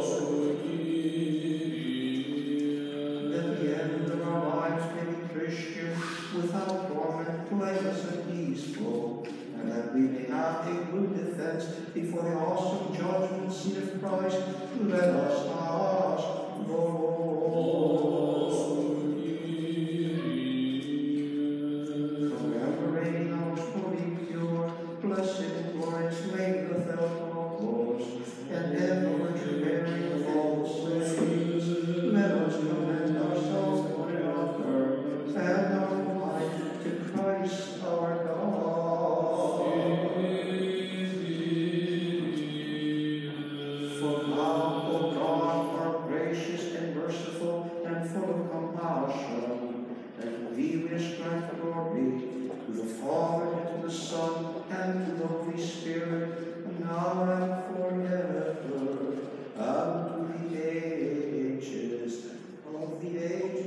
[SPEAKER 1] That the end of our lives may be Christian, without torment, blameless and peaceful, and that we may have a good defense before the awesome judgment seat of Christ. Let us ask the Lord. Commemorating our most holy, pure, blessed, and glorious Lady of Theotokos, and ever Virgin Mary of all the saints, let us commend ourselves to one another and our life to Christ our God. For thou, O God, art gracious and merciful and full of compassion, and to thee we ascribe glory, to the Father, and to the Son, and to the Holy Spirit, now and forever, and to the ages of the ages.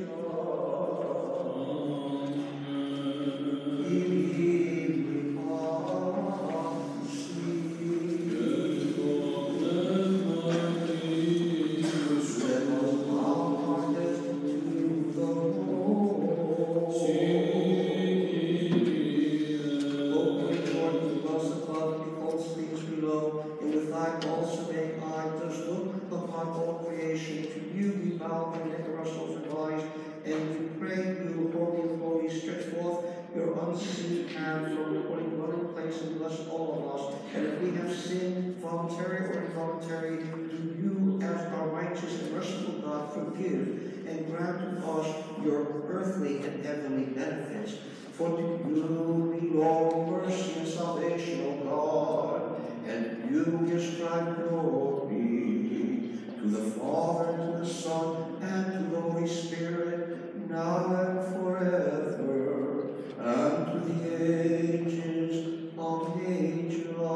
[SPEAKER 1] Voluntary or involuntary, do you, as our righteous and merciful God, forgive and grant to us your earthly and heavenly benefits. For to you belong mercy and salvation, O God, and to you we ascribe glory, to the Father, and to the Son, and to the Holy Spirit, now and forever, and to the ages of the ages.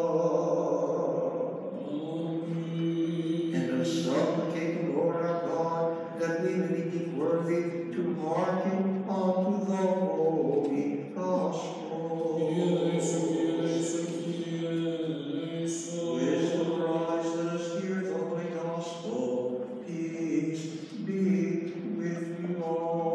[SPEAKER 1] Supplicate the Lord our God, that we may be worthy to hearken unto the holy gospel. Wisdom arise, let us hear the holy gospel. Peace be with you all.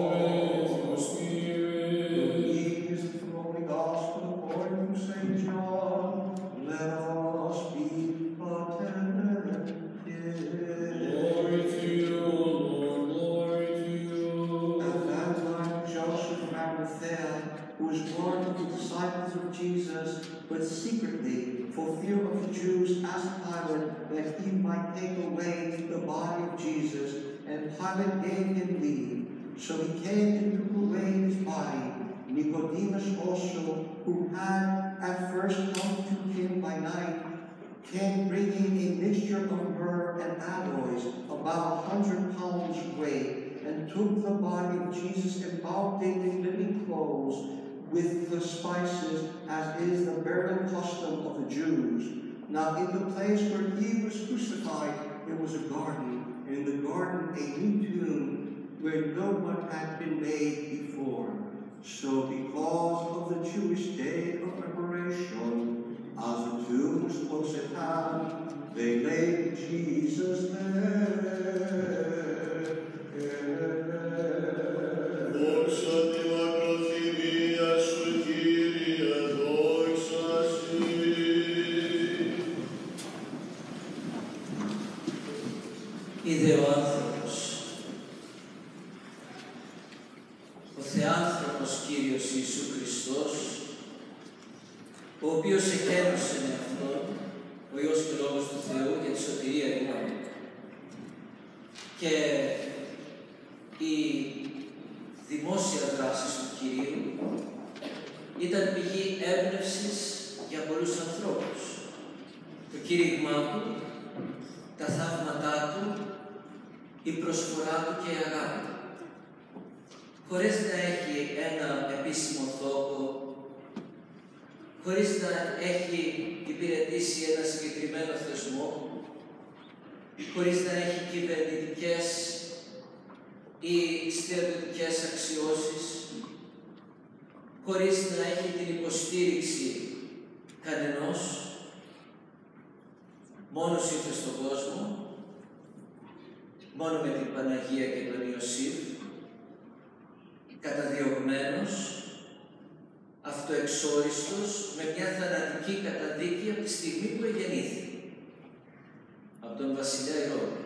[SPEAKER 1] The reading is the holy gospel according to Saint John. Let us be attentive.
[SPEAKER 2] Glory to you, Lord, glory to you.
[SPEAKER 1] At that time, Joseph of Arimathea, who was one of the disciples of Jesus, but secretly, for fear of the Jews, asked Pilate that he might take away the body of Jesus, and Pilate gave him leave. So he came and took away his body. Nicodemus also, who had at first come to him by night, came bringing a mixture of myrrh and aloes, about a hundred pounds weight, and took the body of Jesus enveloped in linen clothes with the spices, as is the burial custom of the Jews. Now in the place where he was crucified, there was a garden, and in the garden a new tomb, where no one had been made before. So because of the Jewish day of preparation, as the tomb was close at hand, they laid Jesus there.
[SPEAKER 4] Δόξα τη μακροθυμία σου, Κύριε, δόξα σοι.
[SPEAKER 2] Είδε ο άνθρωπος, ο Θεάνθρωπος Κύριος Ιησού Χριστός, ο οποίος εκένωσε με Αυτόν, ο Υιός και Λόγος του Θεού, για τη σωτηρία ημών. Και η δημόσια δράση του Κυρίου ήταν πηγή έμπνευσης για πολλούς ανθρώπους. Το κήρυγμά του, τα θαύματά του, η προσφορά του και η αγάπη του. Χωρίς να έχει ένα επίσημο τόπο, χωρίς να έχει υπηρετήσει ένα συγκεκριμένο θεσμό, χωρίς να έχει κυβερνητικές ή στρατιωτικές αξιώσεις, χωρίς να έχει την υποστήριξη κανενός, μόνος ήρθε στον κόσμο μόνο με την Παναγία και τον Ιωσήφ, καταδιωγμένος, αυτοεξόριστος, με μια θανατική καταδίκη από τη στιγμή που εγεννήθη από τον βασιλιά Ηρώδη.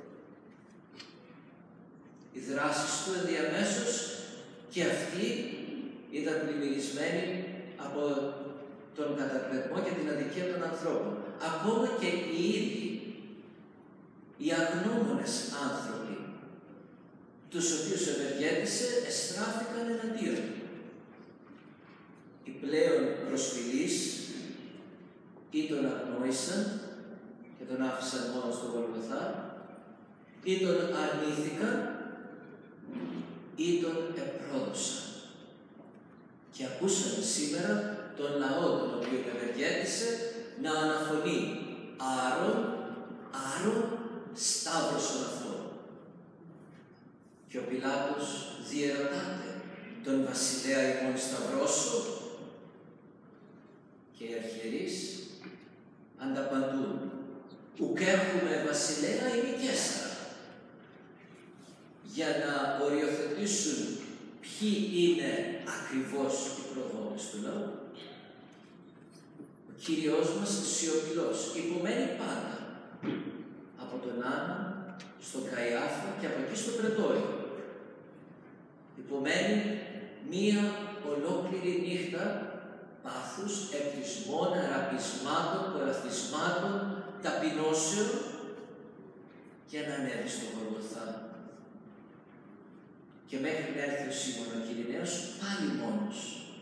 [SPEAKER 2] Οι δράσεις του ενδιαμέσως και αυτοί ήταν πλημμυρισμένοι από τον κατακλεγμό και την αδικία των ανθρώπων. Ακόμα και οι ίδιοι, οι αγνώμονες άνθρωποι, τους οποίους ευεργέτησε, εστράφηκαν εναντίον του. Οι πλέον προσφυλείς ή τον αγνόησαν και τον άφησαν μόνο στο Γολγοθά, ή τον αρνήθηκαν ή τον επρόδωσαν. Και ακούσαμε σήμερα τον λαό τον οποίο ευεργέτησε να αναφωνεί «Άρον, Άρον, σταύρωσον αυτό». Και ο Πιλάτος διερωτάται «Τον βασιλέα ημών σταυρώσω?» Και οι αρχιερείς ανταπαντούν «Ουκ έχουμε βασιλέα ή Καίσαρα», για να οριοθετήσουν ποιοι είναι ακριβώς οι προδότες του λαού. Ο Κύριος μας σιωπηλός, υπομένει πάντα από τον Άννα στον Καϊάφα και από εκεί στο Πρετόριο. Υπομένει μία ολόκληρη νύχτα πάθους, επτισμών, αραπισμάτων, κοραθισμάτων, ταπεινώσεων για να ανέβει στον Γολγοθά. Και μέχρι να έρθει ο Σίμων ο Κυριναίος πάλι μόνος.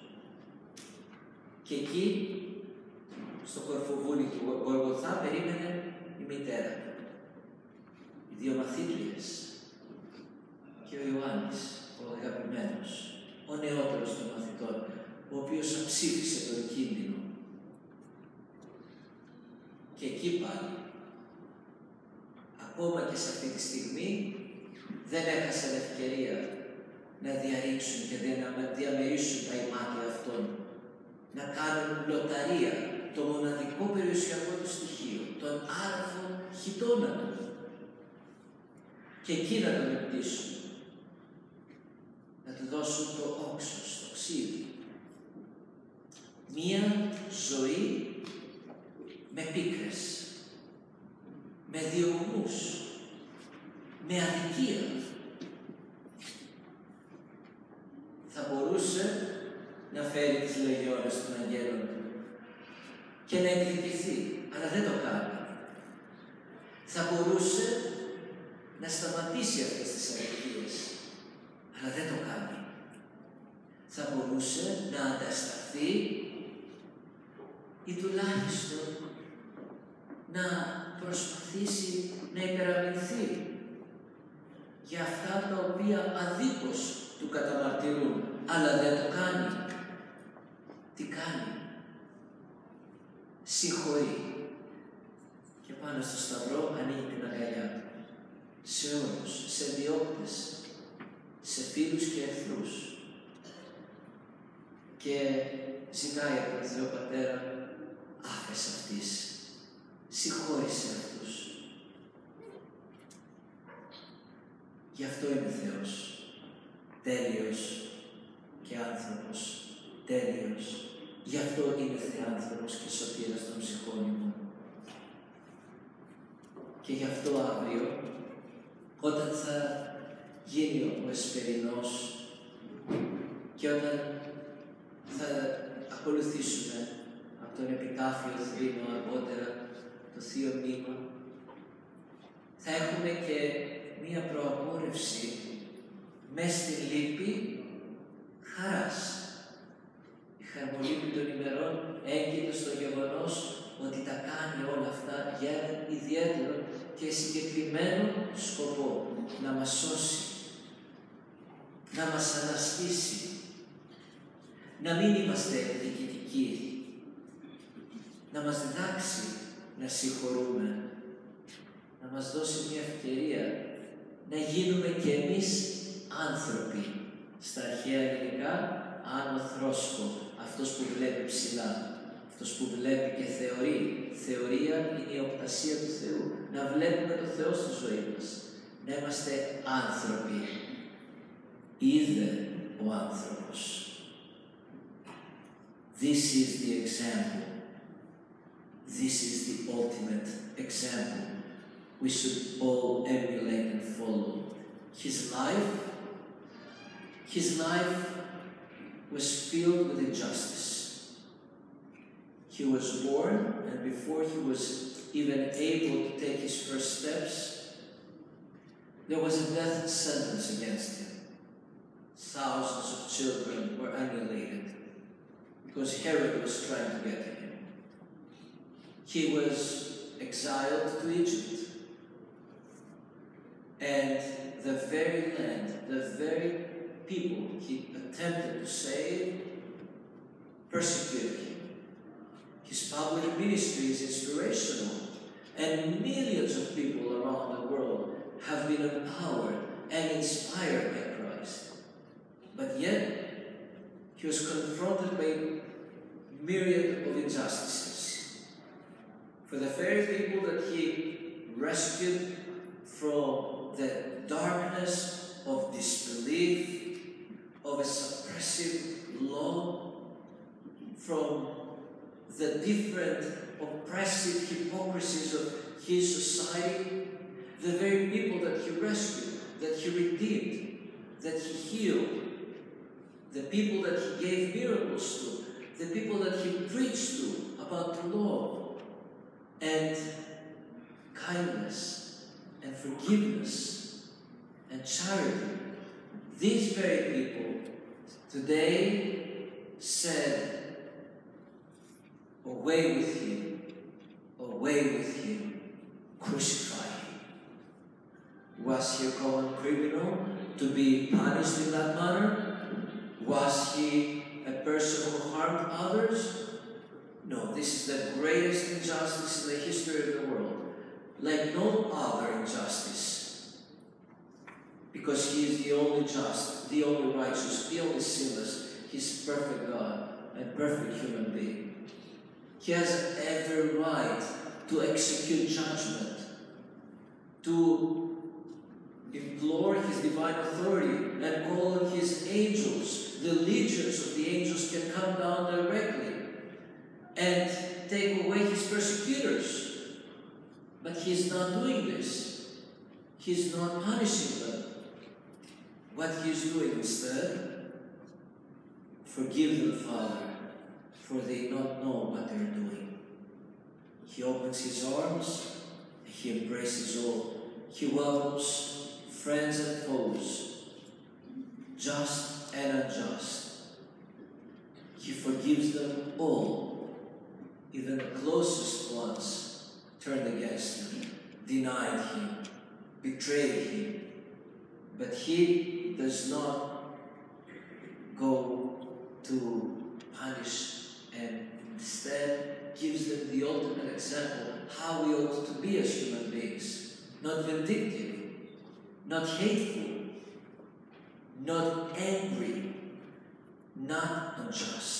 [SPEAKER 2] Και εκεί, στο κορφοβούνι του Γολγοθά, περίμενε η μητέρα του. Οι δύο μαθήτριες και ο Ιωάννης, ο αγαπημένος, ο νεότερος των μαθητών, ο οποίος αψήφισε τον κίνδυνο. Και εκεί πάλι, ακόμα και σε αυτή τη στιγμή, δεν έχασαν ευκαιρία να διαρρήξουν και να διαμερίσουν τα ημάτια αυτών, να κάνουν λοταρία, το μοναδικό περιουσιακό του στοιχείο, τον άρθρο χιτώνα του, και εκεί να τον εκτίσουν, να του δώσουν το όξος, το ξύδι. Μία ζωή με πίκρες, με διωγμούς, με αδικία. Θα μπορούσε να φέρει τις λεγιώνες των αγγέλων του και να εκδικηθεί, αλλά δεν το κάνει. Θα μπορούσε να σταματήσει αυτές τις αδικίες, αλλά δεν το κάνει. Θα μπορούσε να αντασταθεί ή τουλάχιστον να προσπαθήσει να υπεραμεινθεί για αυτά τα οποία αδίκως του καταμαρτυρούν, αλλά δεν το κάνει. Τι κάνει? Συγχωρεί. Και πάνω στο σταυρό ανοίγει την αγκαλιά του. Σε όλους, σε διώκτες, σε φίλους και εχθρούς. Και ζητάει από τον Θεό Πατέρα, άφεσαι αυτής, συγχώρησε αυτούς. Γι' αυτό είναι Θεός, τέλειος και άνθρωπος, τέλειος. Γι' αυτό είναι Θεάνθρωπος και σωτήρας των ψυχών ημών. Και γι' αυτό αύριο, όταν θα γίνει ο Εσπερινός και όταν θα ακολουθήσουμε από τον επιτάφιο θρήνο αργότερα το Θείο Μνήμα, θα έχουμε και μία προαπόρρευση μες στη λύπη χαράς. Η χαρμολύπη των ημερών έγκυται στο γεγονός ότι τα κάνει όλα αυτά για έναν ιδιαίτερο και συγκεκριμένο σκοπό, να μας σώσει, να μας αναστήσει, να μην είμαστε διοικητικοί, να μας διδάξει να συγχωρούμε, να μας δώσει μια ευκαιρία να γίνουμε κι εμείς άνθρωποι. Στα αρχαία ελληνικά, άνω θρόσκο, αυτός που βλέπει ψηλά, αυτός που βλέπει και θεωρεί. Θεωρία είναι η οπτασία του Θεού. Να βλέπουμε το Θεό στη ζωή μας. να είμαστε άνθρωποι. Είδε ο άνθρωπος. This is the example. This is the ultimate example we should all emulate and follow. His life, his life was filled with injustice. He was born, and before he was even able to take his first steps, there was a death sentence against him. Thousands of children were annihilated because Herod was trying to get to him. He was exiled to Egypt. And the very land, the very people he attempted to save, persecuted him. His public ministry is inspirational, and millions of people around the world have been empowered and inspired by Christ. But yet, he was confronted by myriad of injustices. For the very people that he rescued from the darkness of disbelief, of a suppressive law, from the different oppressive hypocrisies of his society, the very people that he rescued, that he redeemed, that he healed, the people that he gave miracles to, the people that he preached to about the Lord, and kindness, and forgiveness, and charity. These very people today said, away with him, away with him, crucify him. Was he a common criminal to be punished in that manner? Was he a person who harmed others? No, this is the greatest injustice in the history of the world, like no other injustice, because he is the only just, the only righteous, the only sinless. He's perfect God and perfect human being. He has every right to execute judgment, to implore his divine authority and call on his angels. The legions of the angels can come down directly and take away his persecutors. But he's not doing this. He's not punishing them. What he's doing instead, forgive them, Father, for they not know what they're doing. He opens his arms, and he embraces all. He welcomes friends and foes, just and unjust. He forgives them all. Even the closest ones turned against him, denied him, betrayed him. But he does not go to punish, and instead gives them the ultimate example how we ought to be as human beings. Not vindictive, not hateful, not angry, not unjust.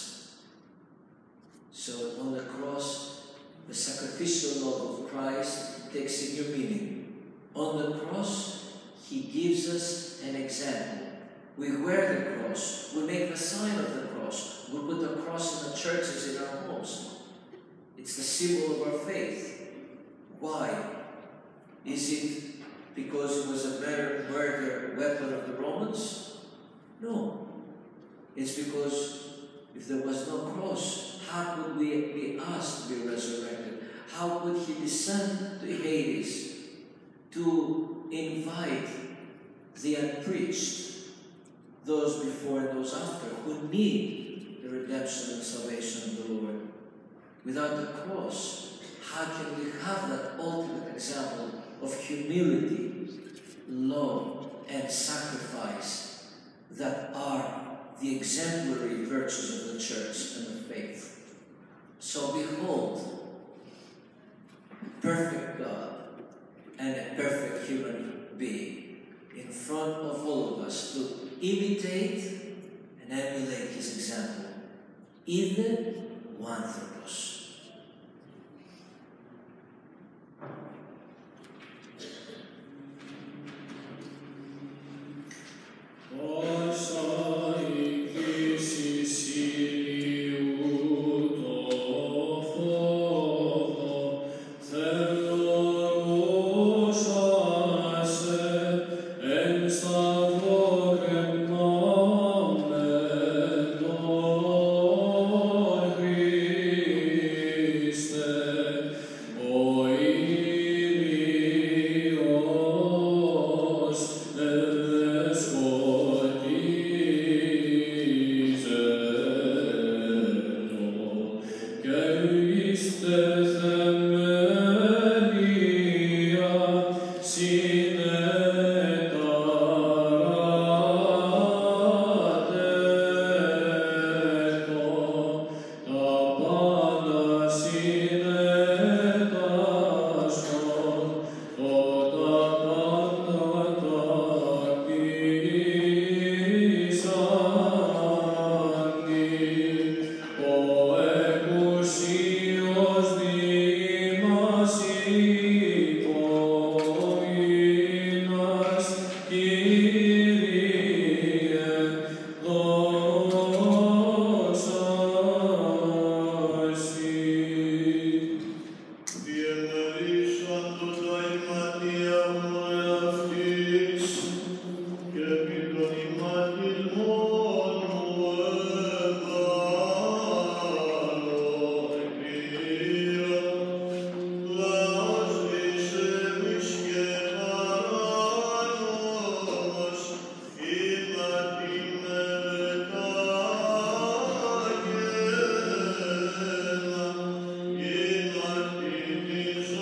[SPEAKER 2] So on the cross, the sacrificial love of Christ takes a new meaning. On the cross, he gives us an example. We wear the cross, we make the sign of the cross, we put the cross in the churches in our homes. It's the symbol of our faith. Why? Is it because it was a murder, murder weapon of the Romans? No. It's because if there was no cross, how could we be asked to be resurrected? How could he descend to Hades to invite the unpreached, those before and those after, who need the redemption and salvation of the Lord? Without the cross, how can we have that ultimate example of humility, love, and sacrifice that are the exemplary virtues of the church and the faith? So behold, perfect God and a perfect human being in front of all of us to imitate and emulate his example. Είδε ο άνθρωπος.
[SPEAKER 4] Thank you.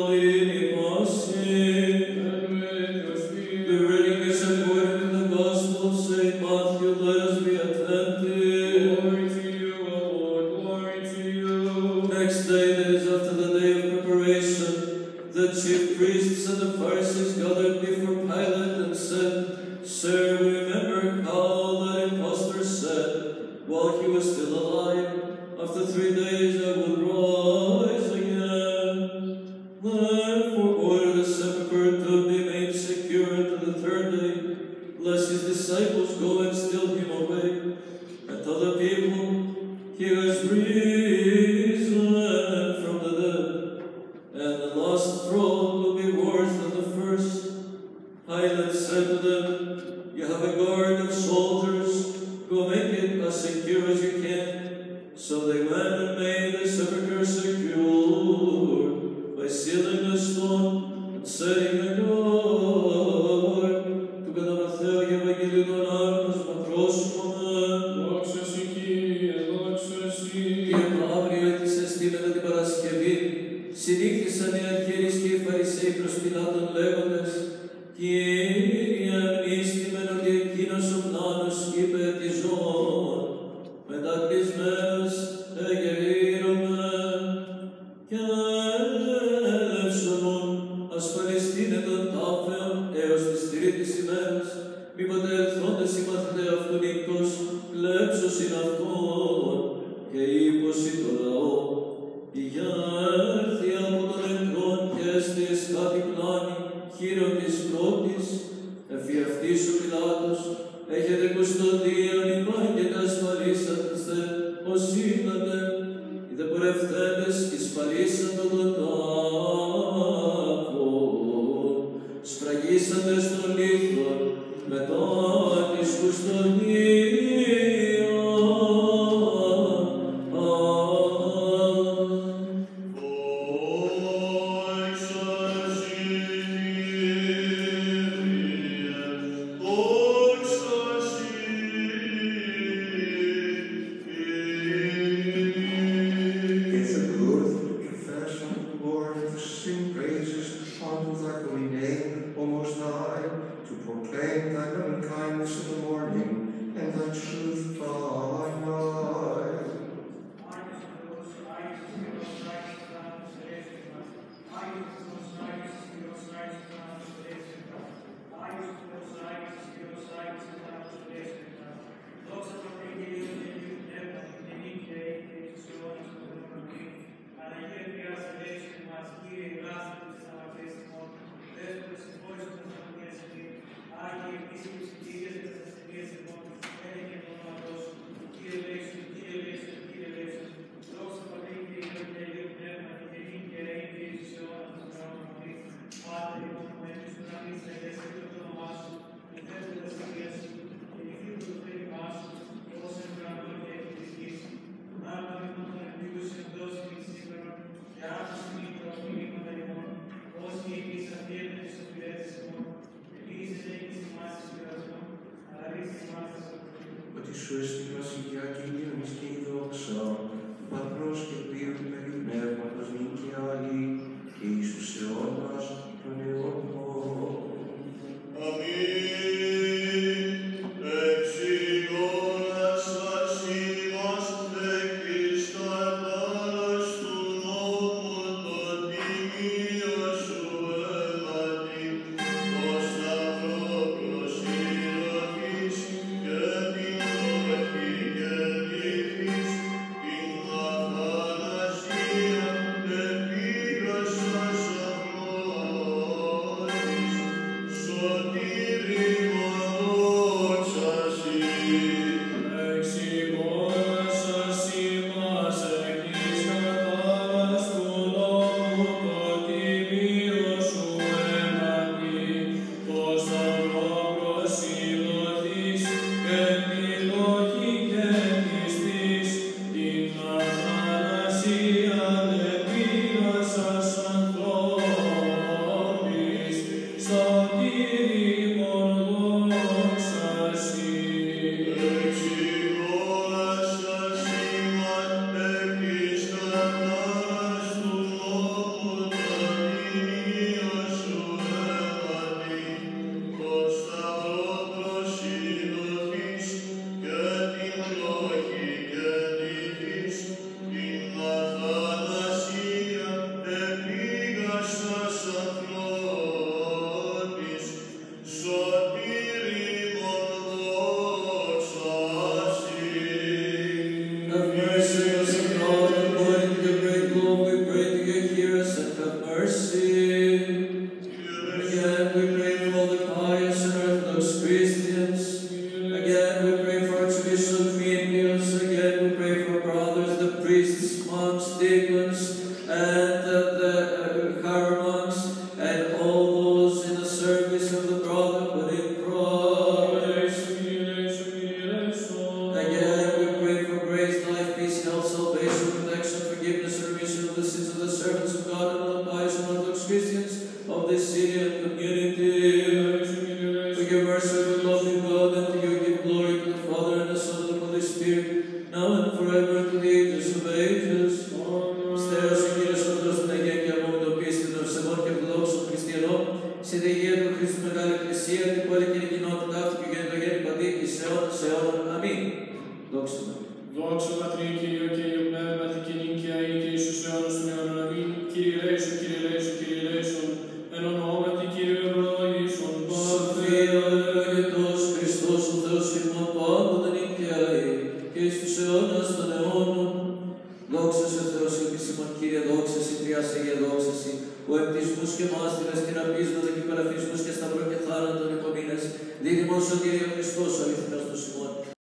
[SPEAKER 2] The reading is according to the Gospel of Saint Matthew. Let us be attentive.
[SPEAKER 4] Glory to you, O Lord, glory to you.
[SPEAKER 2] Next day, that is after the day of preparation, the chief priests and the Pharisees gathered before Pilate and said, Sir, we remember how that impostor said, while he was still alive, after three days I will rise again. Therefore order the sepulchre to be made secure until the third day, lest his disciples go and steal him away. And tell the people, he has risen from the dead, and the last throne will be worse than the first. Pilate said to them, You have a guard of soldiers, go make it as secure as you can. So they went and made the sepulchre secure by sealing the stone and setting the guard. Του κατά Μαθαίου Ευαγγελίου των Άρμος μακρόσχομαι.
[SPEAKER 4] Δόξα σοι, Κύριε, δόξα σοι.
[SPEAKER 2] Και αύριο έτησες μετά την Παρασκευή, συνήχθησαν οι αρχιερείς και οι Φαρισαίοι προς Πιλάτων λέγοντες, Κύριε, μνήστημεν ότι εκείνος ο πλάνος είπε τη ζώων, μετά κλεισμένος εγερήρωμε, και έλευσονον ασφαλιστήνε των τάφεων έως της τρίτης ημέρας, μήποτε ελθόντες οι μαθηταί αυτού νύκτος, κλέψωσιν αυτόν, και είπωσι το λαό, για έρθει από τον νεκρόν και έστη εις κάτι πλάνη, χείρον της πρώτης, εφ' αυτής ο Πιλάτος, έχετε κουστοδίαν ημάν και τα ασφαλίσατε, ως είδατε, οι δε πορευθέντες εισφαλίσατε τον τάφον, σφραγίσατε στον λίθον, μετά της κουστοδίαν.
[SPEAKER 1] It's a good confession, Lord, to sing praises unto thy holy name, O Most High, to proclaim thy loving kindness in the morning and thy truth by night. Ότι σου έστι η βασιλιά και η δύναμις και η δόξα, του Πατρός και του Υιού και του Αγίου Πνεύματος, νυν και άλλη, και εις τους αιώνας των αιώνων.
[SPEAKER 4] Αμήν. Εξηγώνας σας ημάς εκείς τα τάρας του νόμου των τιμίων σου ελάτη, ως σταυρό προσυλλογής και την όχη και λύθης, την λαθάνα
[SPEAKER 2] Δίδυμος ο Κύριε Χριστός, αληθινός του Σιμών.